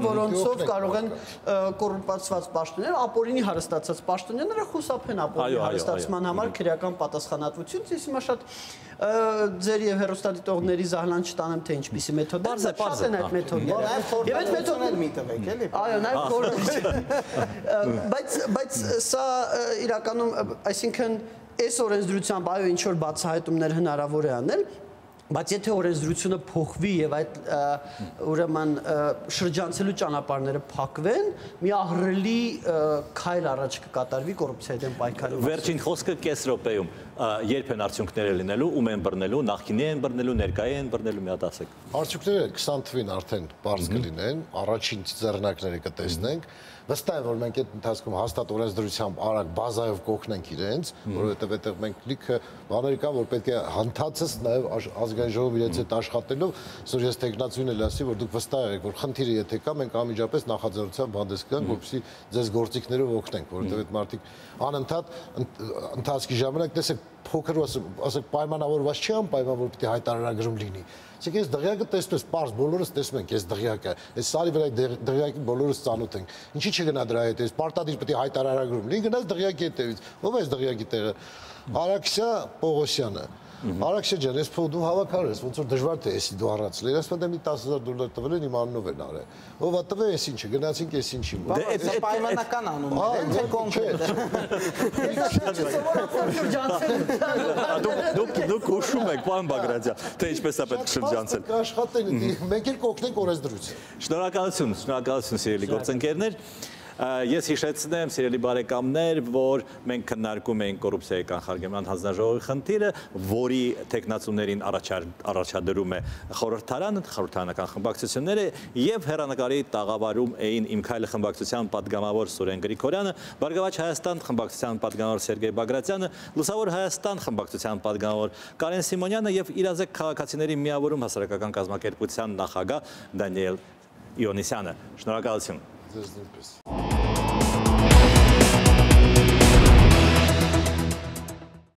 որոնցով կարող են կոռումպացված պաշտոնյաներ, ապօրինի հարստացած պաշտոնյաները խուսափեն ապօրինի հարստացման համար քրեական պատասխանատվություն։ Ես հիմա շատ ձեր եւ հեռուստադիտողների զահլան չտանեմ, թե ինչպիսի մեթոդ է, շատ են այդ մեթոդները։ Եվ այդ մեթոդները մի տվեք, էլի։ Այո, նաեւ կորուպցիա։ Բայց սա իրականում, այսինքն այս օրենսդրությամբ այո ինչ որ բացահայտումներ հնարավոր է անել, բայց եթե օրենսդրությունը փոխվի եւ այդ ուրեմն շրջանցելու ճանապարհները փակվեն, մի ահռելի քայլ առաջ կկատարվի կոռուպցիայի դեմ պայքարի։ Վերջին խոսքը կես րոպեում երբ են արդյունքները լինելու, ում են բռնելու, նախկինի են բռնելու, ներկայի են բռնելու, մի հատ ասեք։ Արդյունքները 20 թվին արդեն բարձ կլինեն, առաջին ձեռնարկները կտեսնենք։ Վստահ եմ, որ մենք այդ ընթացքում հաստատ օրենսդրությամբ արագ բազայով կօգնենք իրենց, որովհետև այդտեղ մենք լիքը բաներ կան, որ պետք է հանդացած նաև ազգային ժողովը իրենց հետ աշխատելով, որ ես տեխնացուն էլ ասի, որ դուք վստահ եղեք, որ խնդիրը եթե կա, մենք անմիջապես նախաձեռնությամբ հանդես կգանք, որպեսզի ձեզ գործիքներով օգնենք, որովհետև այդ մարդիկ անընդհատ ընթացքի ժամանակ տեսեք փոքր ասեք պայմանավորված չի անպայման որ պիտի հայտարարագրում լինի։ Իսկ ես դղյակը տեսնես, պարզ բոլորս տեսնում ենք այս դղյակը, այս սարի վրա դղյակի բոլորս ծանոթ ենք։ Ինչի՞ չգնա դրա հետ, այս պարտադիր պիտի հայտարարագրում լինի, գնաց դղյակի հետևից։ Ո՞վ է այս դղյակի տեղը։ Արաքսիա Պողոսյանը։ Արաքսիա ջան, ես փոքր դու հավաքար ես, ոնց որ դժվար թե էսի դու առածել։ Ես մտեմ մի 10000 դոլար տվել են իմ անունով են արել։ Ով է տվել էս ինչը, գնացինք էս ինչի։ Դա պայմանական անուններ են, թե կոնկրետ։ Դուք հուշում եք, պարոն Բագրատյան, թե ինչպես է պետք շրջանցել։ Կաշխատեն, մենք էլ կօգնենք օրենսդրություն։ Շնորհակալություն, սիրելի գործընկերներ։ Ես հիշեցնեմ, սիրելի բարեկամներ, որ մենք քննարկում էինք կոռուպցիայի կանխարգելման հանձնաժողովի խնդիրը, որի տեխնացուներին առաջադրում է խորհրդարանական խմբակցությունները եւ հեռանկարի տաղավարում էին Իմ քայլը խմբակցության պատգամավոր Սուրեն Գրիգորյանը, Բարգավաճ Հայաստան խմբակցության պատգամավոր Սերգեյ Բագրատյանը, Լուսավոր Հայաստան խմբակցության պատգամավոր Կարեն Սիմոնյանը եւ Իրազեկ քաղաքացիների միավորում հասարակական կազմակերպության նախագահ Դանիել Իոնիսյանը։ Շնորհակալություն։ Ձեզ նույնպես։